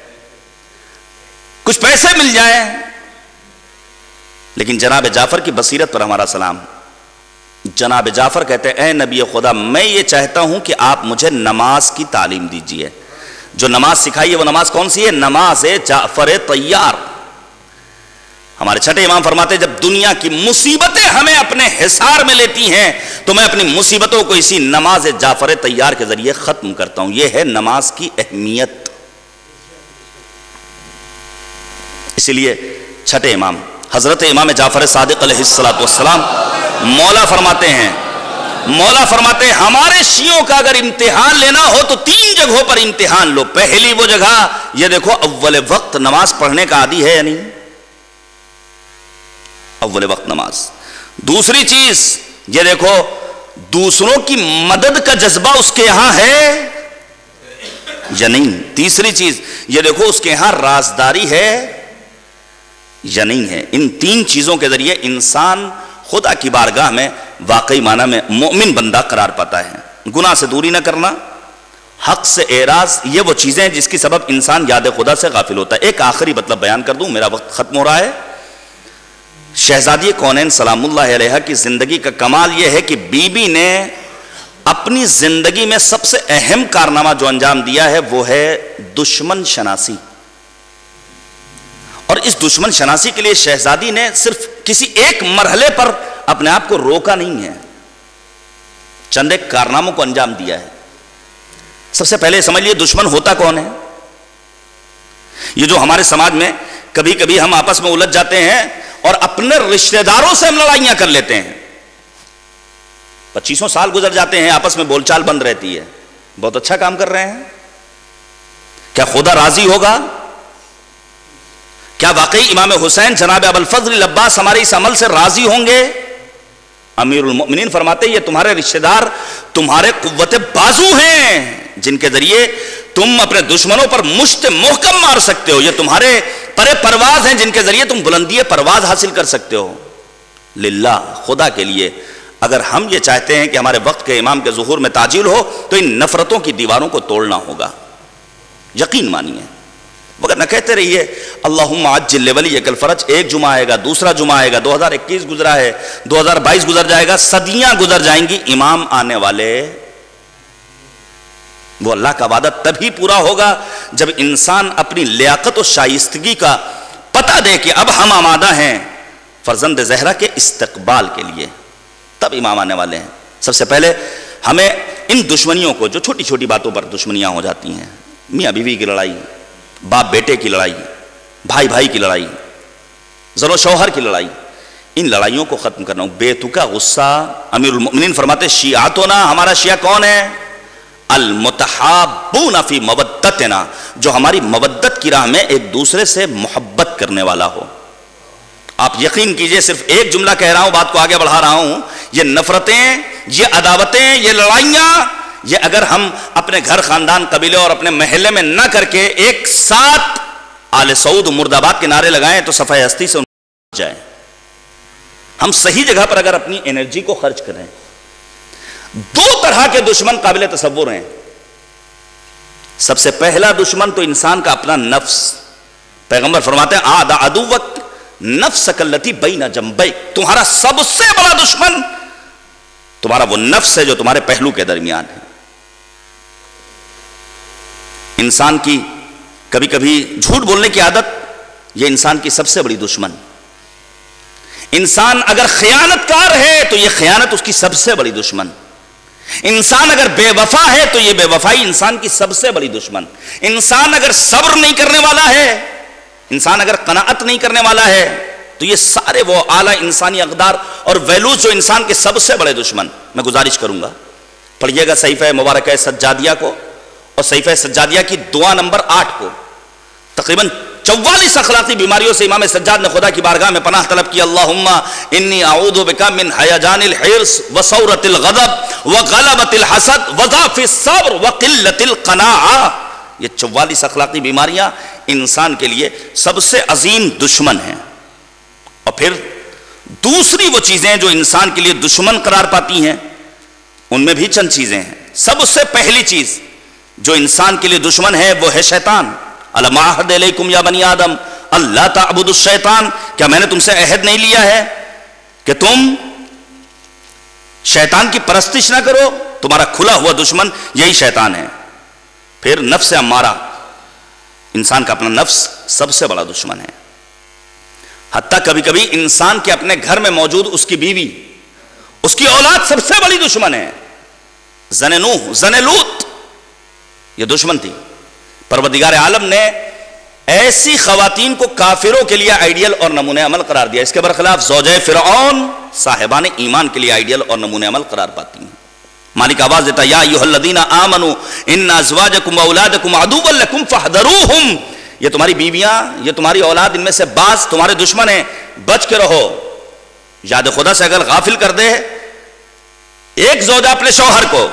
کچھ پیسے مل جائیں. لیکن جناب جعفر کی بصیرت پر ہمارا سلام. جناب جعفر کہتے ہیں اے نبی خدا، میں یہ چاہتا ہوں کہ آپ مجھے نماز کی تعلیم دیجئے. جو نماز سکھائی ہے وہ نماز کون سی ہے؟ نماز جعفر طیار. ہمارے چھٹے امام فرماتے ہیں جب دنیا کی مصیبتیں ہمیں اپنے حصار میں لیتی ہیں تو میں اپنی مصیبتوں کو اسی نماز جعفر طیار کے ذریعے ختم کرتا ہوں. یہ ہے نماز کی اہمیت. اسی لیے چھٹے امام حضرت امام جعفر صادق علیہ السلام مولا فرماتے ہیں مولا فرماتے ہیں ہمارے شیعوں کا اگر امتحان لینا ہو تو تین جگہوں پر امتحان لو. پہلی وہ جگہ یہ دیکھو اول وقت نماز پڑھنے کا عادی ہے یا نہیں؟ اول وقت نماز. دوسری چیز یہ دیکھو دوسروں کی مدد کا جذبہ اس کے یہاں ہے یا نہیں؟ تیسری چیز یہ دیکھو اس کے یہاں رازداری ہے یا نہیں ہے؟ ان تین چیزوں کے ذریعے انسان خدا کی بارگاہ میں واقعی معنی میں مومن بندہ قرار پاتا ہے. گناہ سے دوری نہ کرنا، حق سے اعراض، یہ وہ چیزیں ہیں جس کی سبب انسان یاد خدا سے غافل ہوتا ہے. ایک آخری مطلب بیان کر دوں، میرا وقت ختم ہو رہا ہے. شہزادی کونین سلام اللہ علیہ کی زندگی کا کمال یہ ہے کہ بی بی نے اپنی زندگی میں سب سے اہم کارنامہ جو انجام دیا ہے وہ ہے دشمن شناسی. اور اس دشمن شناسی کے لیے شہزادی نے صرف کسی ایک مرحلے پر اپنے آپ کو روکا نہیں ہے، چند ایک کارناموں کو انجام دیا ہے. سب سے پہلے سمجھ لیے دشمن ہوتا کون ہے. یہ جو ہمارے سماج میں کبھی کبھی ہم آپس میں الجھ جاتے ہیں اور اپنے رشتہ داروں سے ہم لڑائیاں کر لیتے ہیں، پچیسوں سال گزر جاتے ہیں آپس میں بول چال بند رہتی ہے، بہت اچھا کام کر رہے ہیں. کیا خدا راضی ہوگا؟ کیا واقعی امام حسین جناب ابوالفضل العباس ہمارے اس عمل سے راضی ہوں گے؟ امیر المؤمنین فرماتے ہیں یہ تمہارے رشتہ دار تمہارے قوت بازو ہیں جن کے ذریعے تم اپنے دشمنوں پر مشت محکم مار سکتے ہو. یہ تمہارے پرے پرواز ہیں جن کے ذریعے تم بلندی پرواز حاصل کر سکتے ہو. للہ، خدا کے لیے اگر ہم یہ چاہتے ہیں کہ ہمارے وقت کے امام کے ظہور میں تاجیل ہو تو ان نفرتوں کی دیواروں کو توڑنا ہوگا. یقین مانیے، مگر نہ کہتے رہیے اللہم عجل لولیک الفرج. ایک جمعہ آئے گا، دوسرا جمعہ آئے گا، دو ہزار اکیس گزرا ہے، دو ہزار بائیس گزر جائے گا، صدیاں گزر جائیں گی، امام آنے والے. وہ اللہ کا وعدہ تبھی پورا ہوگا جب انسان اپنی لیاقت و شائستگی کا پتہ دے کہ اب ہم آمادہ ہیں فرزند زہرا کے استقبال کے لیے. تب امام آنے والے ہیں. سب سے پہلے ہمیں ان دشمنیوں کو، جو چھوٹی چھوٹی باتوں پر دشمنیاں ہو جاتی ہیں، میاں بیوی کی لڑائی، باپ بیٹے کی لڑائی، بھائی بھائی کی لڑائی، زن و شوہر کی لڑائی، ان لڑائیوں کو ختم کرنا. بے تکا غصہ. امیر المؤمنین فرماتے شیعاتنا، ہمارا شیعہ کون ہے؟ المتحابون فی مودتنا، جو ہماری مودت کی راہ میں ایک دوسرے سے محبت کرنے والا ہو. آپ یقین کیجئے، صرف ایک جملہ کہہ رہا ہوں، بات کو آگے بڑھا رہا ہوں، یہ نفرتیں، یہ عداوتیں، یہ لڑائیاں، یہ اگر ہم اپنے گھر، خاندان، قبیلے اور اپنے محلے میں نہ کر کے ایک ساتھ آل سعود مرد آباد کے نعرے لگائیں تو صفحہ ہستی سے جائیں. ہم صحیح جگہ پر اگر اپنی انرجی کو خرچ کریں. دو طرح کے دشمن قابل تصور ہیں. سب سے پہلا دشمن تو انسان کا اپنا نفس. پیغمبر فرماتے ہیں آدھا عدوک نفسک اللتی بین جنبیک، تمہارا سب سے بڑا دشمن تمہارا وہ نفس ہے جو تمہارے پہلو کے درمیان ہے. انسان کی کبھی کبھی جھوٹ بولنے کی عادت، یہ انسان کی سب سے بڑی دشمن. انسان اگر خیانت کار ہے تو یہ خیانت اس کی سب سے بڑی دشمن. انسان اگر بے وفا ہے تو یہ بے وفائی انسان کی سب سے بڑی دشمن. انسان اگر صبر نہیں کرنے والا ہے، انسان اگر قناعت نہیں کرنے والا ہے، تو یہ سارے وہ اعلیٰ انسانی اقدار اور ویلوز جو انسان کے سب سے بڑے دشمن. میں گزارش کروں گا پڑھیے گا صحیفہ مبارکہ سجادیہ کو اور صحیفہ سجادیہ کی دعا نمبر آٹھ کو. تقریباً چوالیس اخلاقی بیماریوں سے امام سجاد نے خدا کی بارگاہ میں پناہ طلب کی. اللہم انی اعوذ بک من ہیجان الحرص وثورۃ الغضب وغلبۃ الحسد وضعف الصبر وقلۃ القناعہ. یہ چوالیس اخلاقی بیماریاں انسان کے لیے سب سے عظیم دشمن ہیں. اور پھر دوسری وہ چیزیں جو انسان کے لیے دشمن قرار پاتی ہیں، ان میں بھی چند چیزیں ہیں. سب سے پہلی چیز جو انسان کے لیے دشمن ہے وہ ہے شیطان. الم اعہد الیکم یا بنی آدم اللہ تعبدوا الشیطان، کیا میں نے تم سے عہد نہیں لیا ہے کہ تم شیطان کی پرستش نہ کرو؟ تمہارا کھلا ہوا دشمن یہی شیطان ہے. پھر نفس امارہ، انسان کا اپنا نفس سب سے بڑا دشمن ہے. حتیٰ کبھی کبھی انسان کے اپنے گھر میں موجود اس کی بیوی، اس کی اولاد سب سے بڑی دشمن ہے. زن نوح، زن لوط، یہ دشمن تھی. پروردگار عالم نے ایسی خواتین کو کافروں کے لیے آئیڈیل اور نمونہ عمل قرار دیا. اس کے برخلاف زوجہ فرعون صاحبان ایمان کے لیے آئیڈیل اور نمونہ عمل قرار پاتی ہیں. مالک آواز دیتا یا ایھا الذین آمنوا ان ازواجکم واولادکم عدو لکم فاحذروہم. یہ تمہاری بیویاں، یہ تمہاری اولاد، ان میں سے بعض تمہارے دشمن ہیں، بچ کے رہو. یاد خدا سے اگر غافل کر دے ایک زوجہ اپنے شوہر کو،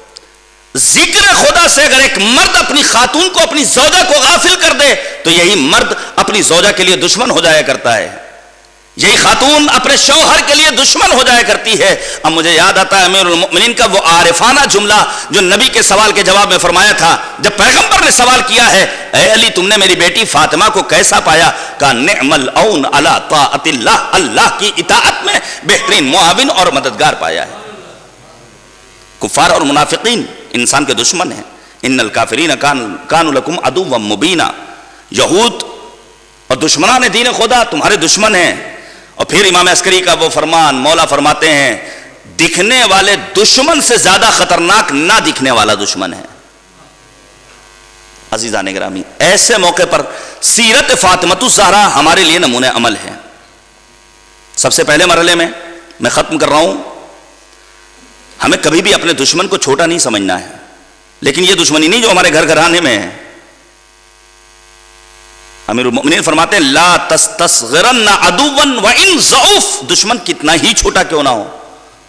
ذکر خدا سے اگر ایک مرد اپنی خاتون کو، اپنی زوجہ کو غافل کر دے تو یہی مرد اپنی زوجہ کے لیے دشمن ہو جایا کرتا ہے، یہی خاتون اپنے شوہر کے لیے دشمن ہو جایا کرتی ہے. اب مجھے یاد آتا ہے امیر المؤمنین کا وہ عارفانہ جملہ جو نبی کے سوال کے جواب میں فرمایا تھا. جب پیغمبر نے سوال کیا ہے اے علی تم نے میری بیٹی فاطمہ کو کیسا پایا؟ کہا نعم العون علی طاعت اللہ، اللہ کی اطاعت میں بہترین معاون اور مددگار پایا ہے. کفار اور منافقین انسان کے دشمن ہیں. ان الکافرین کانوا لکم عدوا مبینا، یہود اور دشمنان دین خدا تمہارے دشمن ہیں. اور پھر امام عسکری کا وہ فرمان، مولا فرماتے ہیں دکھنے والے دشمن سے زیادہ خطرناک نہ دکھنے والا دشمن ہے. عزیزان گرامی، ایسے موقع پر سیرت فاطمۃ الزہرا ہمارے لیے نمونہ عمل ہے. سب سے پہلے مرحلے میں میں ختم کر رہا ہوں، ہمیں کبھی بھی اپنے دشمن کو چھوٹا نہیں سمجھنا ہے. لیکن یہ دشمنی نہیں جو ہمارے گھر گھرانے میں ہے. امیر المؤمنین فرماتے ہیں لا تستصغرن عدوا وان ضعف، دشمن کتنا ہی چھوٹا کیوں نہ ہو،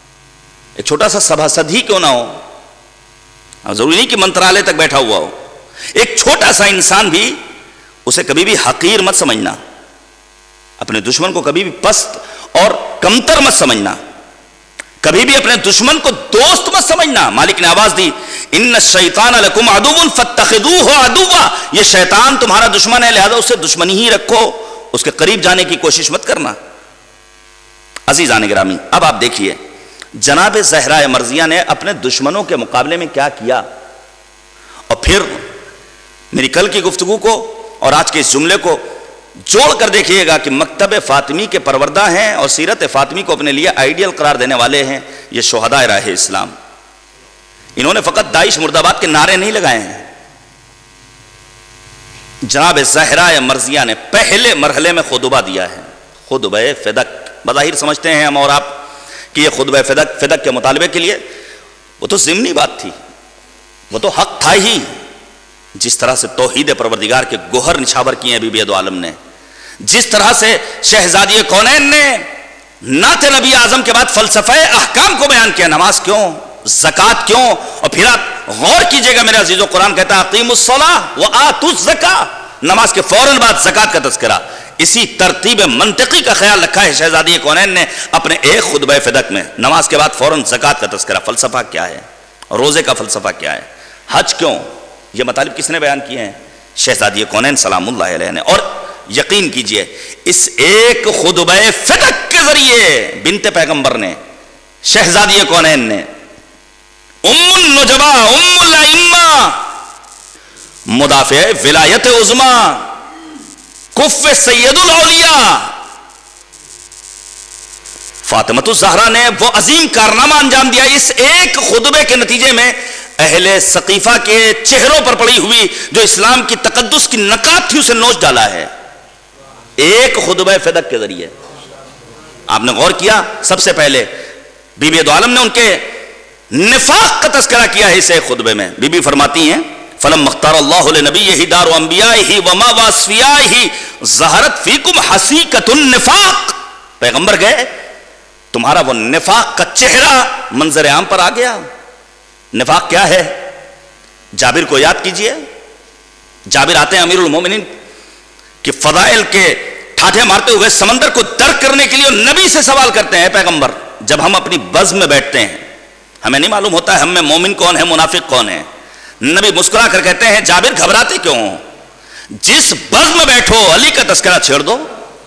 ایک چھوٹا سا سبھاسد ہی کیوں نہ ہو، ضروری نہیں کہ منترالے تک بیٹھا ہوا ہو، ایک چھوٹا سا انسان بھی اسے کبھی بھی حقیر مت سمجھنا، اپنے دشمن کو کبھی بھی پست اور کمتر مت سمجھنا، کبھی بھی اپنے دشمن کو دوست مت سمجھنا۔ مالک نے آواز دی ان الشیطان لکم عدو فاتخذوہ عدوا، یہ شیطان تمہارا دشمن ہے لہذا اسے دشمنی ہی رکھو، اس کے قریب جانے کی کوشش مت کرنا۔ عزیزان گرامی، اب آپ دیکھیے جناب زہرا مرضیہ نے اپنے دشمنوں کے مقابلے میں کیا کیا، اور پھر میری کل کی گفتگو کو اور آج کے اس جملے کو جوڑ کر دیکھیے گا کہ مکتب فاطمی کے پروردہ ہیں اور سیرت فاطمی کو اپنے لیے آئیڈیل قرار دینے والے ہیں یہ شہداء راہ اسلام۔ انہوں نے فقط داعش مرد آباد کے نعرے نہیں لگائے ہیں، جناب زہرا مرضیہ نے پہلے مرحلے میں خطبہ دیا ہے، خطبہ فدق۔ بظاہر سمجھتے ہیں ہم اور آپ کہ یہ خطبہ فدق فدق کے مطالبے کے لیے، وہ تو ضمنی بات تھی، وہ تو حق تھا ہی، جس طرح سے توحید پروردگار کے گوہر نچھاور کیے ہیں بی بی دو عالم نے، جس طرح سے شہزادی کونین نے نعت نبی اعظم کے بعد فلسفہ احکام کو بیان کیا، نماز کیوں، زکوٰۃ کیوں، اور پھر آپ غور کیجئے گا میرے عزیزو، قرآن کہتا ہے اقیموا الصلاۃ وآتوا الزکاۃ، نماز کے فوراً بعد زکوٰۃ کا تذکرہ۔ اسی ترتیب منطقی کا خیال رکھا ہے شہزادی کونین نے اپنے ایک خطبہ فدق میں، نماز کے بعد فوراً زکوٰۃ کا تذکرہ۔ فلسفہ کیا ہے، روزے کا فلسفہ کیا ہے، حج کیوں، یہ مطالب کس نے بیان کیے ہیں؟ شہزادی کونین سلام اللہ علیہ نے۔ اور یقین کیجئے اس ایک خطبہ فدق کے ذریعے بنت پیغمبر نے، شہزادی کونین نے، ام النجبہ، ام الائمہ، مدافع ولایت عظمیٰ، کف سید الاولیاء فاطمۃ الزہرا نے وہ عظیم کارنامہ انجام دیا۔ اس ایک خطبے کے نتیجے میں اہل ثقیفہ کے چہروں پر پڑی ہوئی جو اسلام کی تقدس کی نکات تھی اسے نوچ ڈالا ہے، ایک خطبہ فدق کے ذریعے۔ آپ نے غور کیا، سب سے پہلے بی بی دو عالم نے ان کے نفاق کا تذکرہ کیا ہے اس ایک خطبے میں۔ بی بی فرماتی ہیں فلما اختار اللہ لنبیہ دار انبیائہ وما واصفیائہ ظہرت فیکم حسیکۃ النفاق، پیغمبر گئے تمہارا وہ نفاق کا چہرہ منظر عام پر آ گیا۔ نفاق کیا ہے؟ جابر کو یاد کیجئے، جابر آتے ہیں امیر المومنین کہ فضائل کے ٹھاٹھے مارتے ہوئے سمندر کو درک کرنے کے لیے نبی سے سوال کرتے ہیں، پیغمبر جب ہم اپنی بزم میں بیٹھتے ہیں ہمیں نہیں معلوم ہوتا ہے ہم میں مومن کون ہے منافق کون ہے، نبی مسکرا کر کہتے ہیں جابر گھبراتے کیوں ہو، جس بزم میں بیٹھو علی کا تذکرہ چھیڑ دو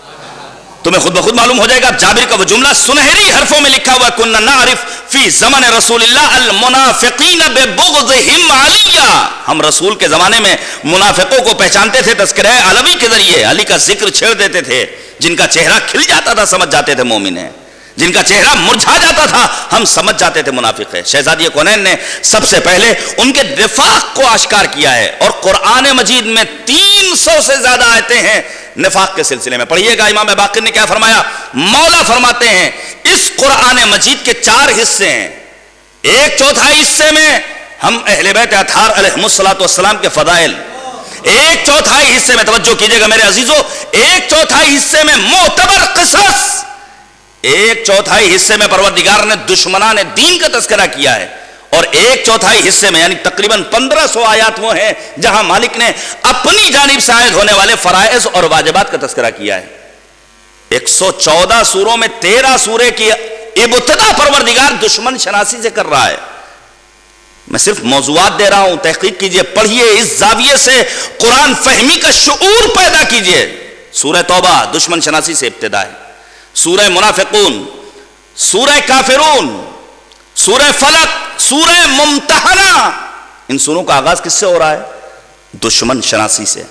تمہیں خود بخود معلوم ہو جائے گا۔ جابر کا وہ جملہ سنہری حرفوں میں لکھا ہوا کننا نعرف فی زمن رسول اللہ المنافقین ببغضہم علیہ، ہم رسول کے زمانے میں منافقوں کو پہچانتے تھے تذکرہ علوی کے ذریعے، علی کا ذکر چھیڑ دیتے تھے، جن کا چہرہ کھل جاتا تھا سمجھ جاتے تھے مومن ہے، جن کا چہرہ مرجھا جاتا تھا ہم سمجھ جاتے تھے منافق ہے۔ شہزادی کونین نے سب سے پہلے ان کے نفاق کو آشکار کیا ہے، اور قرآن مجید میں تین سو سے زیادہ آیتیں ہیں نفاق کے سلسلے میں۔ پڑھیے گا امام باقر نے کیا فرمایا، مولا فرماتے ہیں اس قرآن مجید کے چار حصے ہیں، ایک چوتھائی حصے میں ہم اہل بیت اطہار علیہم السلام کے فضائل، ایک چوتھائی حصے میں توجہ کیجئے گا میرے عزیزو، ایک چوتھائی حصے میں معتبر قصص، ایک چوتھائی حصے میں پروردگار نے دشمنان دین کا تذکرہ کیا ہے، اور ایک چوتھائی حصے میں یعنی تقریباً پندرہ سو آیات وہ ہیں جہاں مالک نے اپنی جانب سے عائد ہونے والے فرائض اور واجبات کا تذکرہ کیا ہے۔ ایک سو چودہ سوروں میں تیرہ سورے کی ابتدا پروردگار دشمن شناسی سے کر رہا ہے۔ میں صرف موضوعات دے رہا ہوں، تحقیق کیجئے، پڑھیے، اس زاویے سے قرآن فہمی کا شعور پیدا کیجئے۔ سورہ توبہ دشمن شناسی سے ابتدا ہے، سورہ منافقون، سورہ کافرون، سورہ فلق، سورہ ممتحنہ، ان سوروں کا آغاز کس سے ہو رہا ہے؟ دشمن شناسی سے۔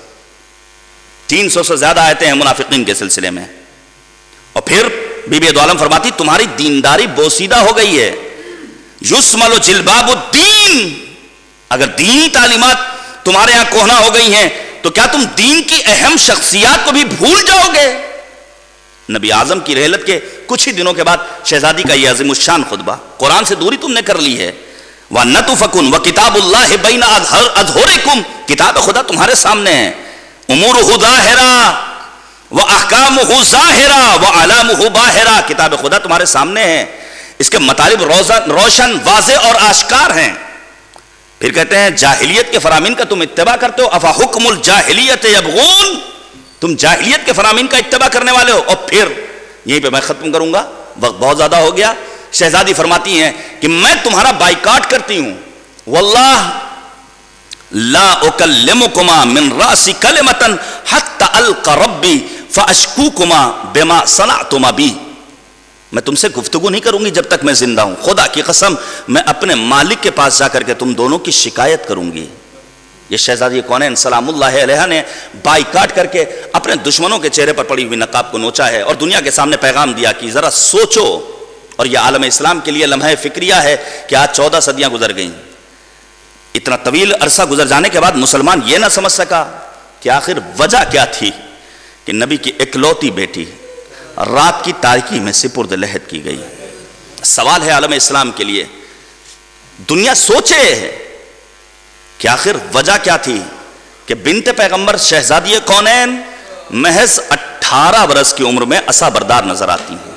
تین سو سے زیادہ آیتیں ہیں منافقین کے سلسلے میں، اور پھر بی بی دو عالم فرماتی تمہاری دینداری بوسیدہ ہو گئی ہے، یسمل جلباب الدین، اگر دینی تعلیمات تمہارے ہاں کوہنا ہو گئی ہیں تو کیا تم دین کی اہم شخصیات کو بھی بھول جاؤ گے؟ نبی اعظم کی رحلت کے کچھ ہی دنوں کے بعد شہزادی کا یہ عظیم الشان خطبہ، قرآن سے دوری تم نے کر لی ہے، وَنَتُفَكُن وَكِتَابُ اللَّهِ بَيْنَ أَظْهُرِكُمْ، کتاب خدا تمہارے سامنے ہے، امورہ ظاہرہ وَأَحْكَامُهُ ظَاہرہ وَعَلَامُهُ بَاہرہ، کتاب خدا تمہارے سامنے ہے، اس کے مطالب روشن واضح اور آشکار ہیں۔ پھر کہتے ہیں جاہلیت کے فرامین کا تم اتباع کرتے ہو، افا حکم الجاہلیت یبغون، تم جاہلیت کے فرامین کا اتباع کرنے والے ہو. اور پھر یہیں پہ میں ختم کروں گا، وقت بہت زیادہ ہو گیا. شہزادی فرماتی ہیں کہ میں تمہارا بائیکاٹ کرتی ہوں، واللہ لا اکلمکما من راسی کلمتا حتی القی ربی فاشکوکما بما صنعتما بی. میں تم سے گفتگو نہیں کروں گی جب تک میں زندہ ہوں، خدا کی قسم میں اپنے مالک کے پاس جا کر کے تم دونوں کی شکایت کروں گی. یہ شہزادی کونین سلام اللہ علیہ نے بائیکاٹ کر کے اپنے دشمنوں کے چہرے پر پڑی ہوئی نقاب کو نوچا ہے اور دنیا کے سامنے پیغام دیا کہ ذرا سوچو. اور یہ عالم اسلام کے لیے لمحہ فکریہ ہے کہ آج چودہ صدیاں گزر گئیں. اتنا طویل عرصہ گزر جانے کے بعد مسلمان یہ نہ سمجھ سکا کہ آخر وجہ کیا تھی کہ نبی کی اکلوتی بیٹی رات کی تاریکی میں سپرد لحد کی گئی. سوال ہے عالم اسلام کے لیے، دنیا سوچے کہ آخر وجہ کیا تھی کہ بنت پیغمبر شہزادی کونین محض اٹھارہ برس کی عمر میں عصا بردار نظر آتی ہیں.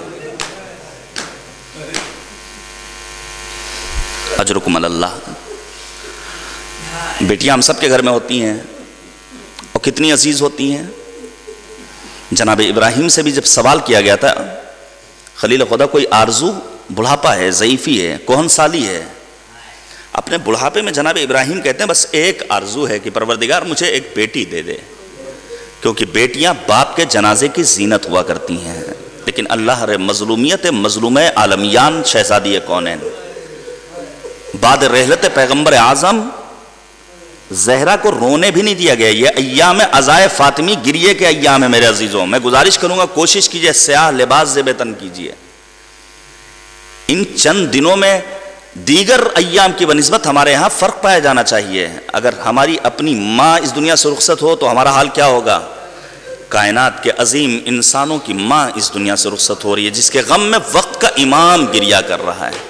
اجرکم اللہ. بیٹیاں ہم سب کے گھر میں ہوتی ہیں اور کتنی عزیز ہوتی ہیں. جناب ابراہیم سے بھی جب سوال کیا گیا تھا، خلیل خدا کوئی آرزو، بڑھاپا ہے، ضعیفی ہے، کوہن سالی ہے. اپنے بڑھاپے میں جناب ابراہیم کہتے ہیں بس ایک آرزو ہے کہ پروردگار مجھے ایک بیٹی دے دے، کیونکہ بیٹیاں باپ کے جنازے کی زینت ہوا کرتی ہیں. لیکن اللہ رے مظلومیت مظلوم عالمیان شہزادی کونین، بعد رحلت پیغمبر اعظم زہرا کو رونے بھی نہیں دیا گیا. یہ ایام عزائے فاطمی گریے کے ایام ہے میرے عزیزوں. میں گزارش کروں گا کوشش کیجئے سیاہ لباس زیب تن کیجئے. ان چند دنوں میں دیگر ایام کی بنسبت ہمارے ہاں فرق پایا جانا چاہیے. اگر ہماری اپنی ماں اس دنیا سے رخصت ہو تو ہمارا حال کیا ہوگا؟ کائنات کے عظیم انسانوں کی ماں اس دنیا سے رخصت ہو رہی ہے، جس کے غم میں وقت کا امام گریا کر رہا ہے.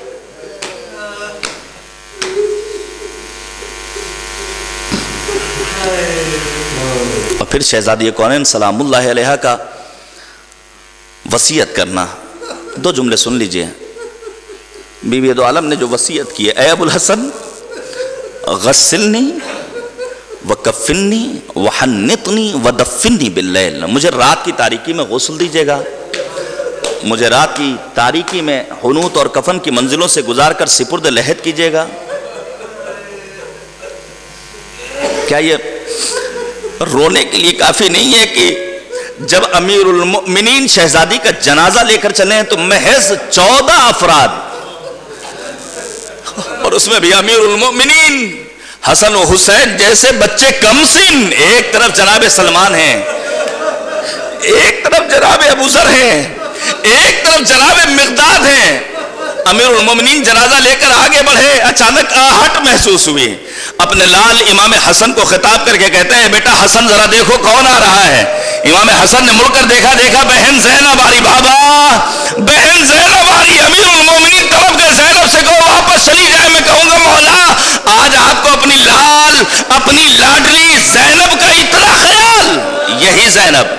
اور پھر شہزادی کونین سلام اللہ علیہ کا وصیت کرنا. دو جملے سن لیجئے. بی بی دو عالم نے جو وصیت کی ہے، اے ابو الحسن غسلنی وکفنی وحنطنی ودفنی باللیل، مجھے رات کی تاریکی میں غسل دیجئے گا، مجھے رات کی تاریکی میں حنوط اور کفن کی منزلوں سے گزار کر سپرد لحد کیجئے گا. کیا یہ رونے کے لیے کافی نہیں ہے کہ جب امیر المؤمنین شہزادی کا جنازہ لے کر چلے ہیں تو محض چودہ افراد، اور اس میں بھی امیر المؤمنین حسن و حسین جیسے بچے کم سن، ایک طرف جناب سلمان ہیں، ایک طرف جناب ابو ذر ہیں، ایک طرف جناب مقداد ہیں. امیر المومنین جنازہ لے کر آگے بڑھے، اچانک آہٹ محسوس ہوئی. اپنے لال امام حسن کو خطاب کر کے کہتے ہیں بیٹا حسن ذرا دیکھو کون آ رہا ہے. امام حسن نے مڑ کر دیکھا، دیکھا بہن زینب آ رہی. بابا بہن زینب آ رہی. امیر المومنین طرف کے زینب سے کہو واپس چلی جائے. میں کہوں گا مولا آج آپ کو اپنی لال اپنی لاڈلی زینب کا اتنا خیال. یہی زینب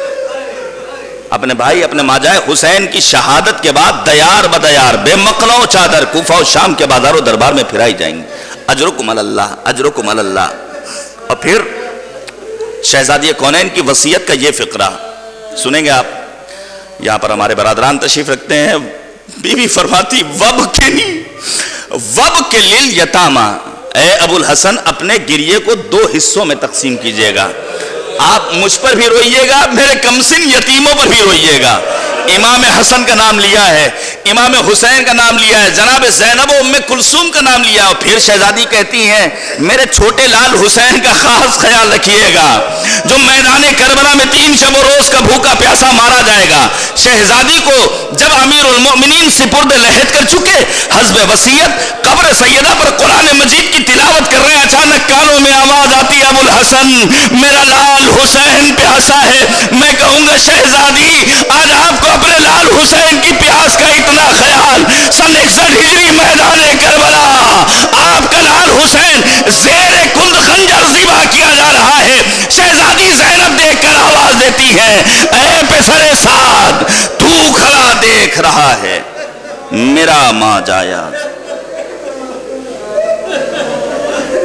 اپنے بھائی اپنے ماجائے حسین کی شہادت کے بعد دیار بدیار بے مقلع چادر کوفہ و شام کے بازار و دربار میں پھرائی جائیں گی. اجرکم اللہ، اجرکم اللہ. اور پھر شہزادی کونین کی وصیت کا یہ فقرہ سنیں گے آپ. یہاں پر ہمارے برادران تشریف رکھتے ہیں. بی بی فرماتی وب کے نہیں وب کے لیل یتامہ، اے ابو الحسن اپنے گریے کو دو حصوں میں تقسیم کیجئے گا. آپ مجھ پر بھی روئیے گا، میرے کمسن یتیموں پر بھی روئیے گا. امام حسن کا نام لیا ہے، امام حسین کا نام لیا ہے، جناب زینب و ام کلثوم کا نام لیا. اور پھر شہزادی کہتی ہیں میرے چھوٹے لال حسین کا خاص خیال رکھیے گا جو میدان کربلا میں تین شب و روز کا بھوکا پیاسا مارا جائے گا. شہزادی کو جب امیر المؤمنین سپرد لحد کر چکے، حسب وصیت قبر سیدہ پر قرآن مجید کی تلاوت کر رہے ہیں. اچانک کانوں میں آواز آتی ابو الحسن میرا لال حسین پیاسا ہے. میں کہوں گا شہزادی آج آپ کو اپنے لال حسین کی پیاس کا اتنا خیال. سن اکسٹھ ہجری میدان کربلا آپ کا لال حسین زیر کند خنجر ذبح کیا جا رہا ہے. شہزادی زینب دیکھ کر آواز دیتی ہے اے پسر سعد تو کھڑا دیکھ رہا ہے میرا ماں جایا.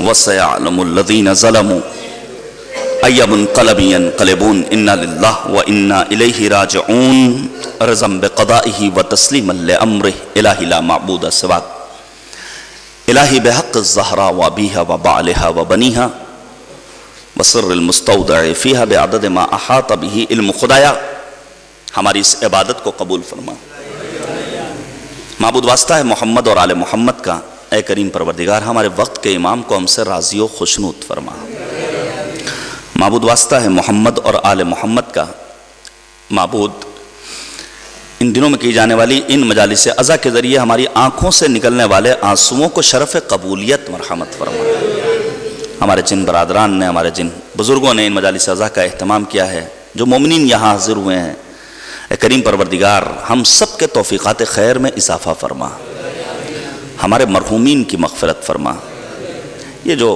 وسيعلم الذين ظلموا أي منقلب ينقلبون إنا لله وإنا إليه راجعون رضا بقضائه وتسليما لأمره إلهي لا معبود سواك إلهي بحق الزهراء وأبيها وبعلها وبنيها وسر المستودع فيها بعدد ما أحاط به علم خدایا ہماری اس عبادت کو قبول فرما۔ معبود واسطہ ہے محمد اور آل محمد کا، اے کریم پروردگار ہمارے وقت کے امام کو ہم سے راضی و خوشنود فرما۔ معبود واسطہ ہے محمد اور آل محمد کا، معبود ان دنوں میں کی جانے والی ان مجالس عزا کے ذریعے ہماری آنکھوں سے نکلنے والے آنسوؤں کو شرف قبولیت مرحمت فرما۔ ہمارے جن برادران نے، ہمارے جن بزرگوں نے ان مجالس عزا کا اہتمام کیا ہے، جو مومنین یہاں حاضر ہوئے ہیں، اے کریم پروردگار ہم سب کے توفیقات خیر میں اضافہ فرما، ہمارے مرحومین کی مغفرت فرما۔ یہ جو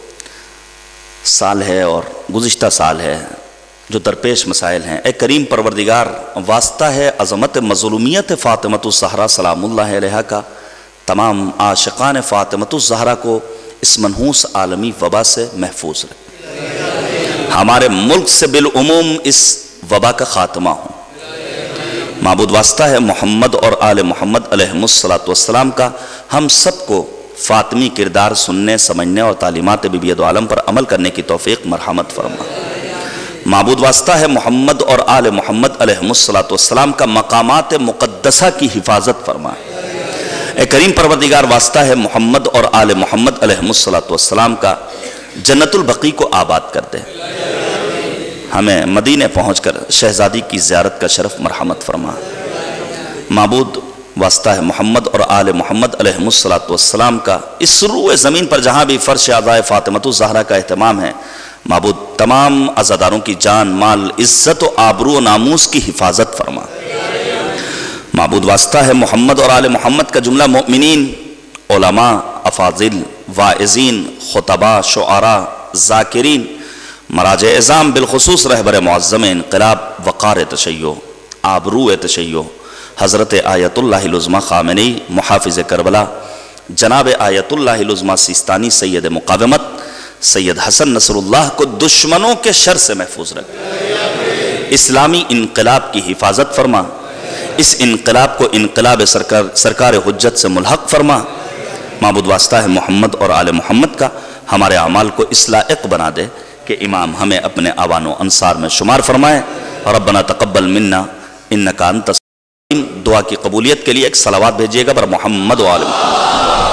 سال ہے اور گزشتہ سال ہے جو درپیش مسائل ہیں، اے کریم پروردگار واسطہ ہے عظمت مظلومیت فاطمۃ الزہرا سلام اللہ علیہا کا، تمام عاشقان فاطمۃ الزہرا کو اس منحوس عالمی وبا سے محفوظ رکھ، ہمارے ملک سے بالعموم اس وبا کا خاتمہ ہو۔ معبود واسطہ ہے محمد اور آل محمد علیہ السلام کا، ہم سب کو فاطمی کردار سننے سمجھنے اور تعلیمات بی بی دو عالم پر عمل کرنے کی توفیق مرحمت فرما۔ معبود واسطہ ہے محمد اور آل محمد علیہ السلام کا مقامات مقدسہ کی حفاظت فرما۔ اے کریم پروردگار واسطہ ہے محمد اور آل محمد علیہ السلام کا، جنت البقیع کو آباد کر دے، ہمیں مدینے پہنچ کر شہزادی کی زیارت کا شرف مرحمت فرما۔ معبود واسطہ ہے محمد اور آل محمد علیہ السلام کا، اس روئے زمین پر جہاں بھی فرش عزائے فاطمۃ الزہرا کا اہتمام ہے، معبود تمام عزاداروں کی جان مال عزت و آبرو و ناموس کی حفاظت فرما۔ معبود واسطہ ہے محمد اور آل محمد کا جملہ مومنین، علماء، افاضل، واعظین، خطباء، شعراء، ذاکرین، مراجع اعظام، بالخصوص رہبر معظم انقلاب، وقار تشیع، آبرو تشیع، حضرت آیت اللہ العظمہ خامنئی محافظ کربلا، جناب آیت اللہ العظمہ سیستانی سید مقاومت سید حسن نصر اللہ کو دشمنوں کے شر سے محفوظ رکھ، اسلامی انقلاب کی حفاظت فرما، اس انقلاب کو انقلاب سرکار سرکار حجت سے ملحق فرما۔ معبود واسطہ ہے محمد اور آل محمد کا، ہمارے اعمال کو اس لائق بنا دے کہ امام ہمیں اپنے آوان و انصار میں شمار فرمائے۔ ربنا تقبل منا انکا انت السمیع۔ دعا کی قبولیت کے لیے ایک صلوات بھیجیے گا پر محمد و آل محمد۔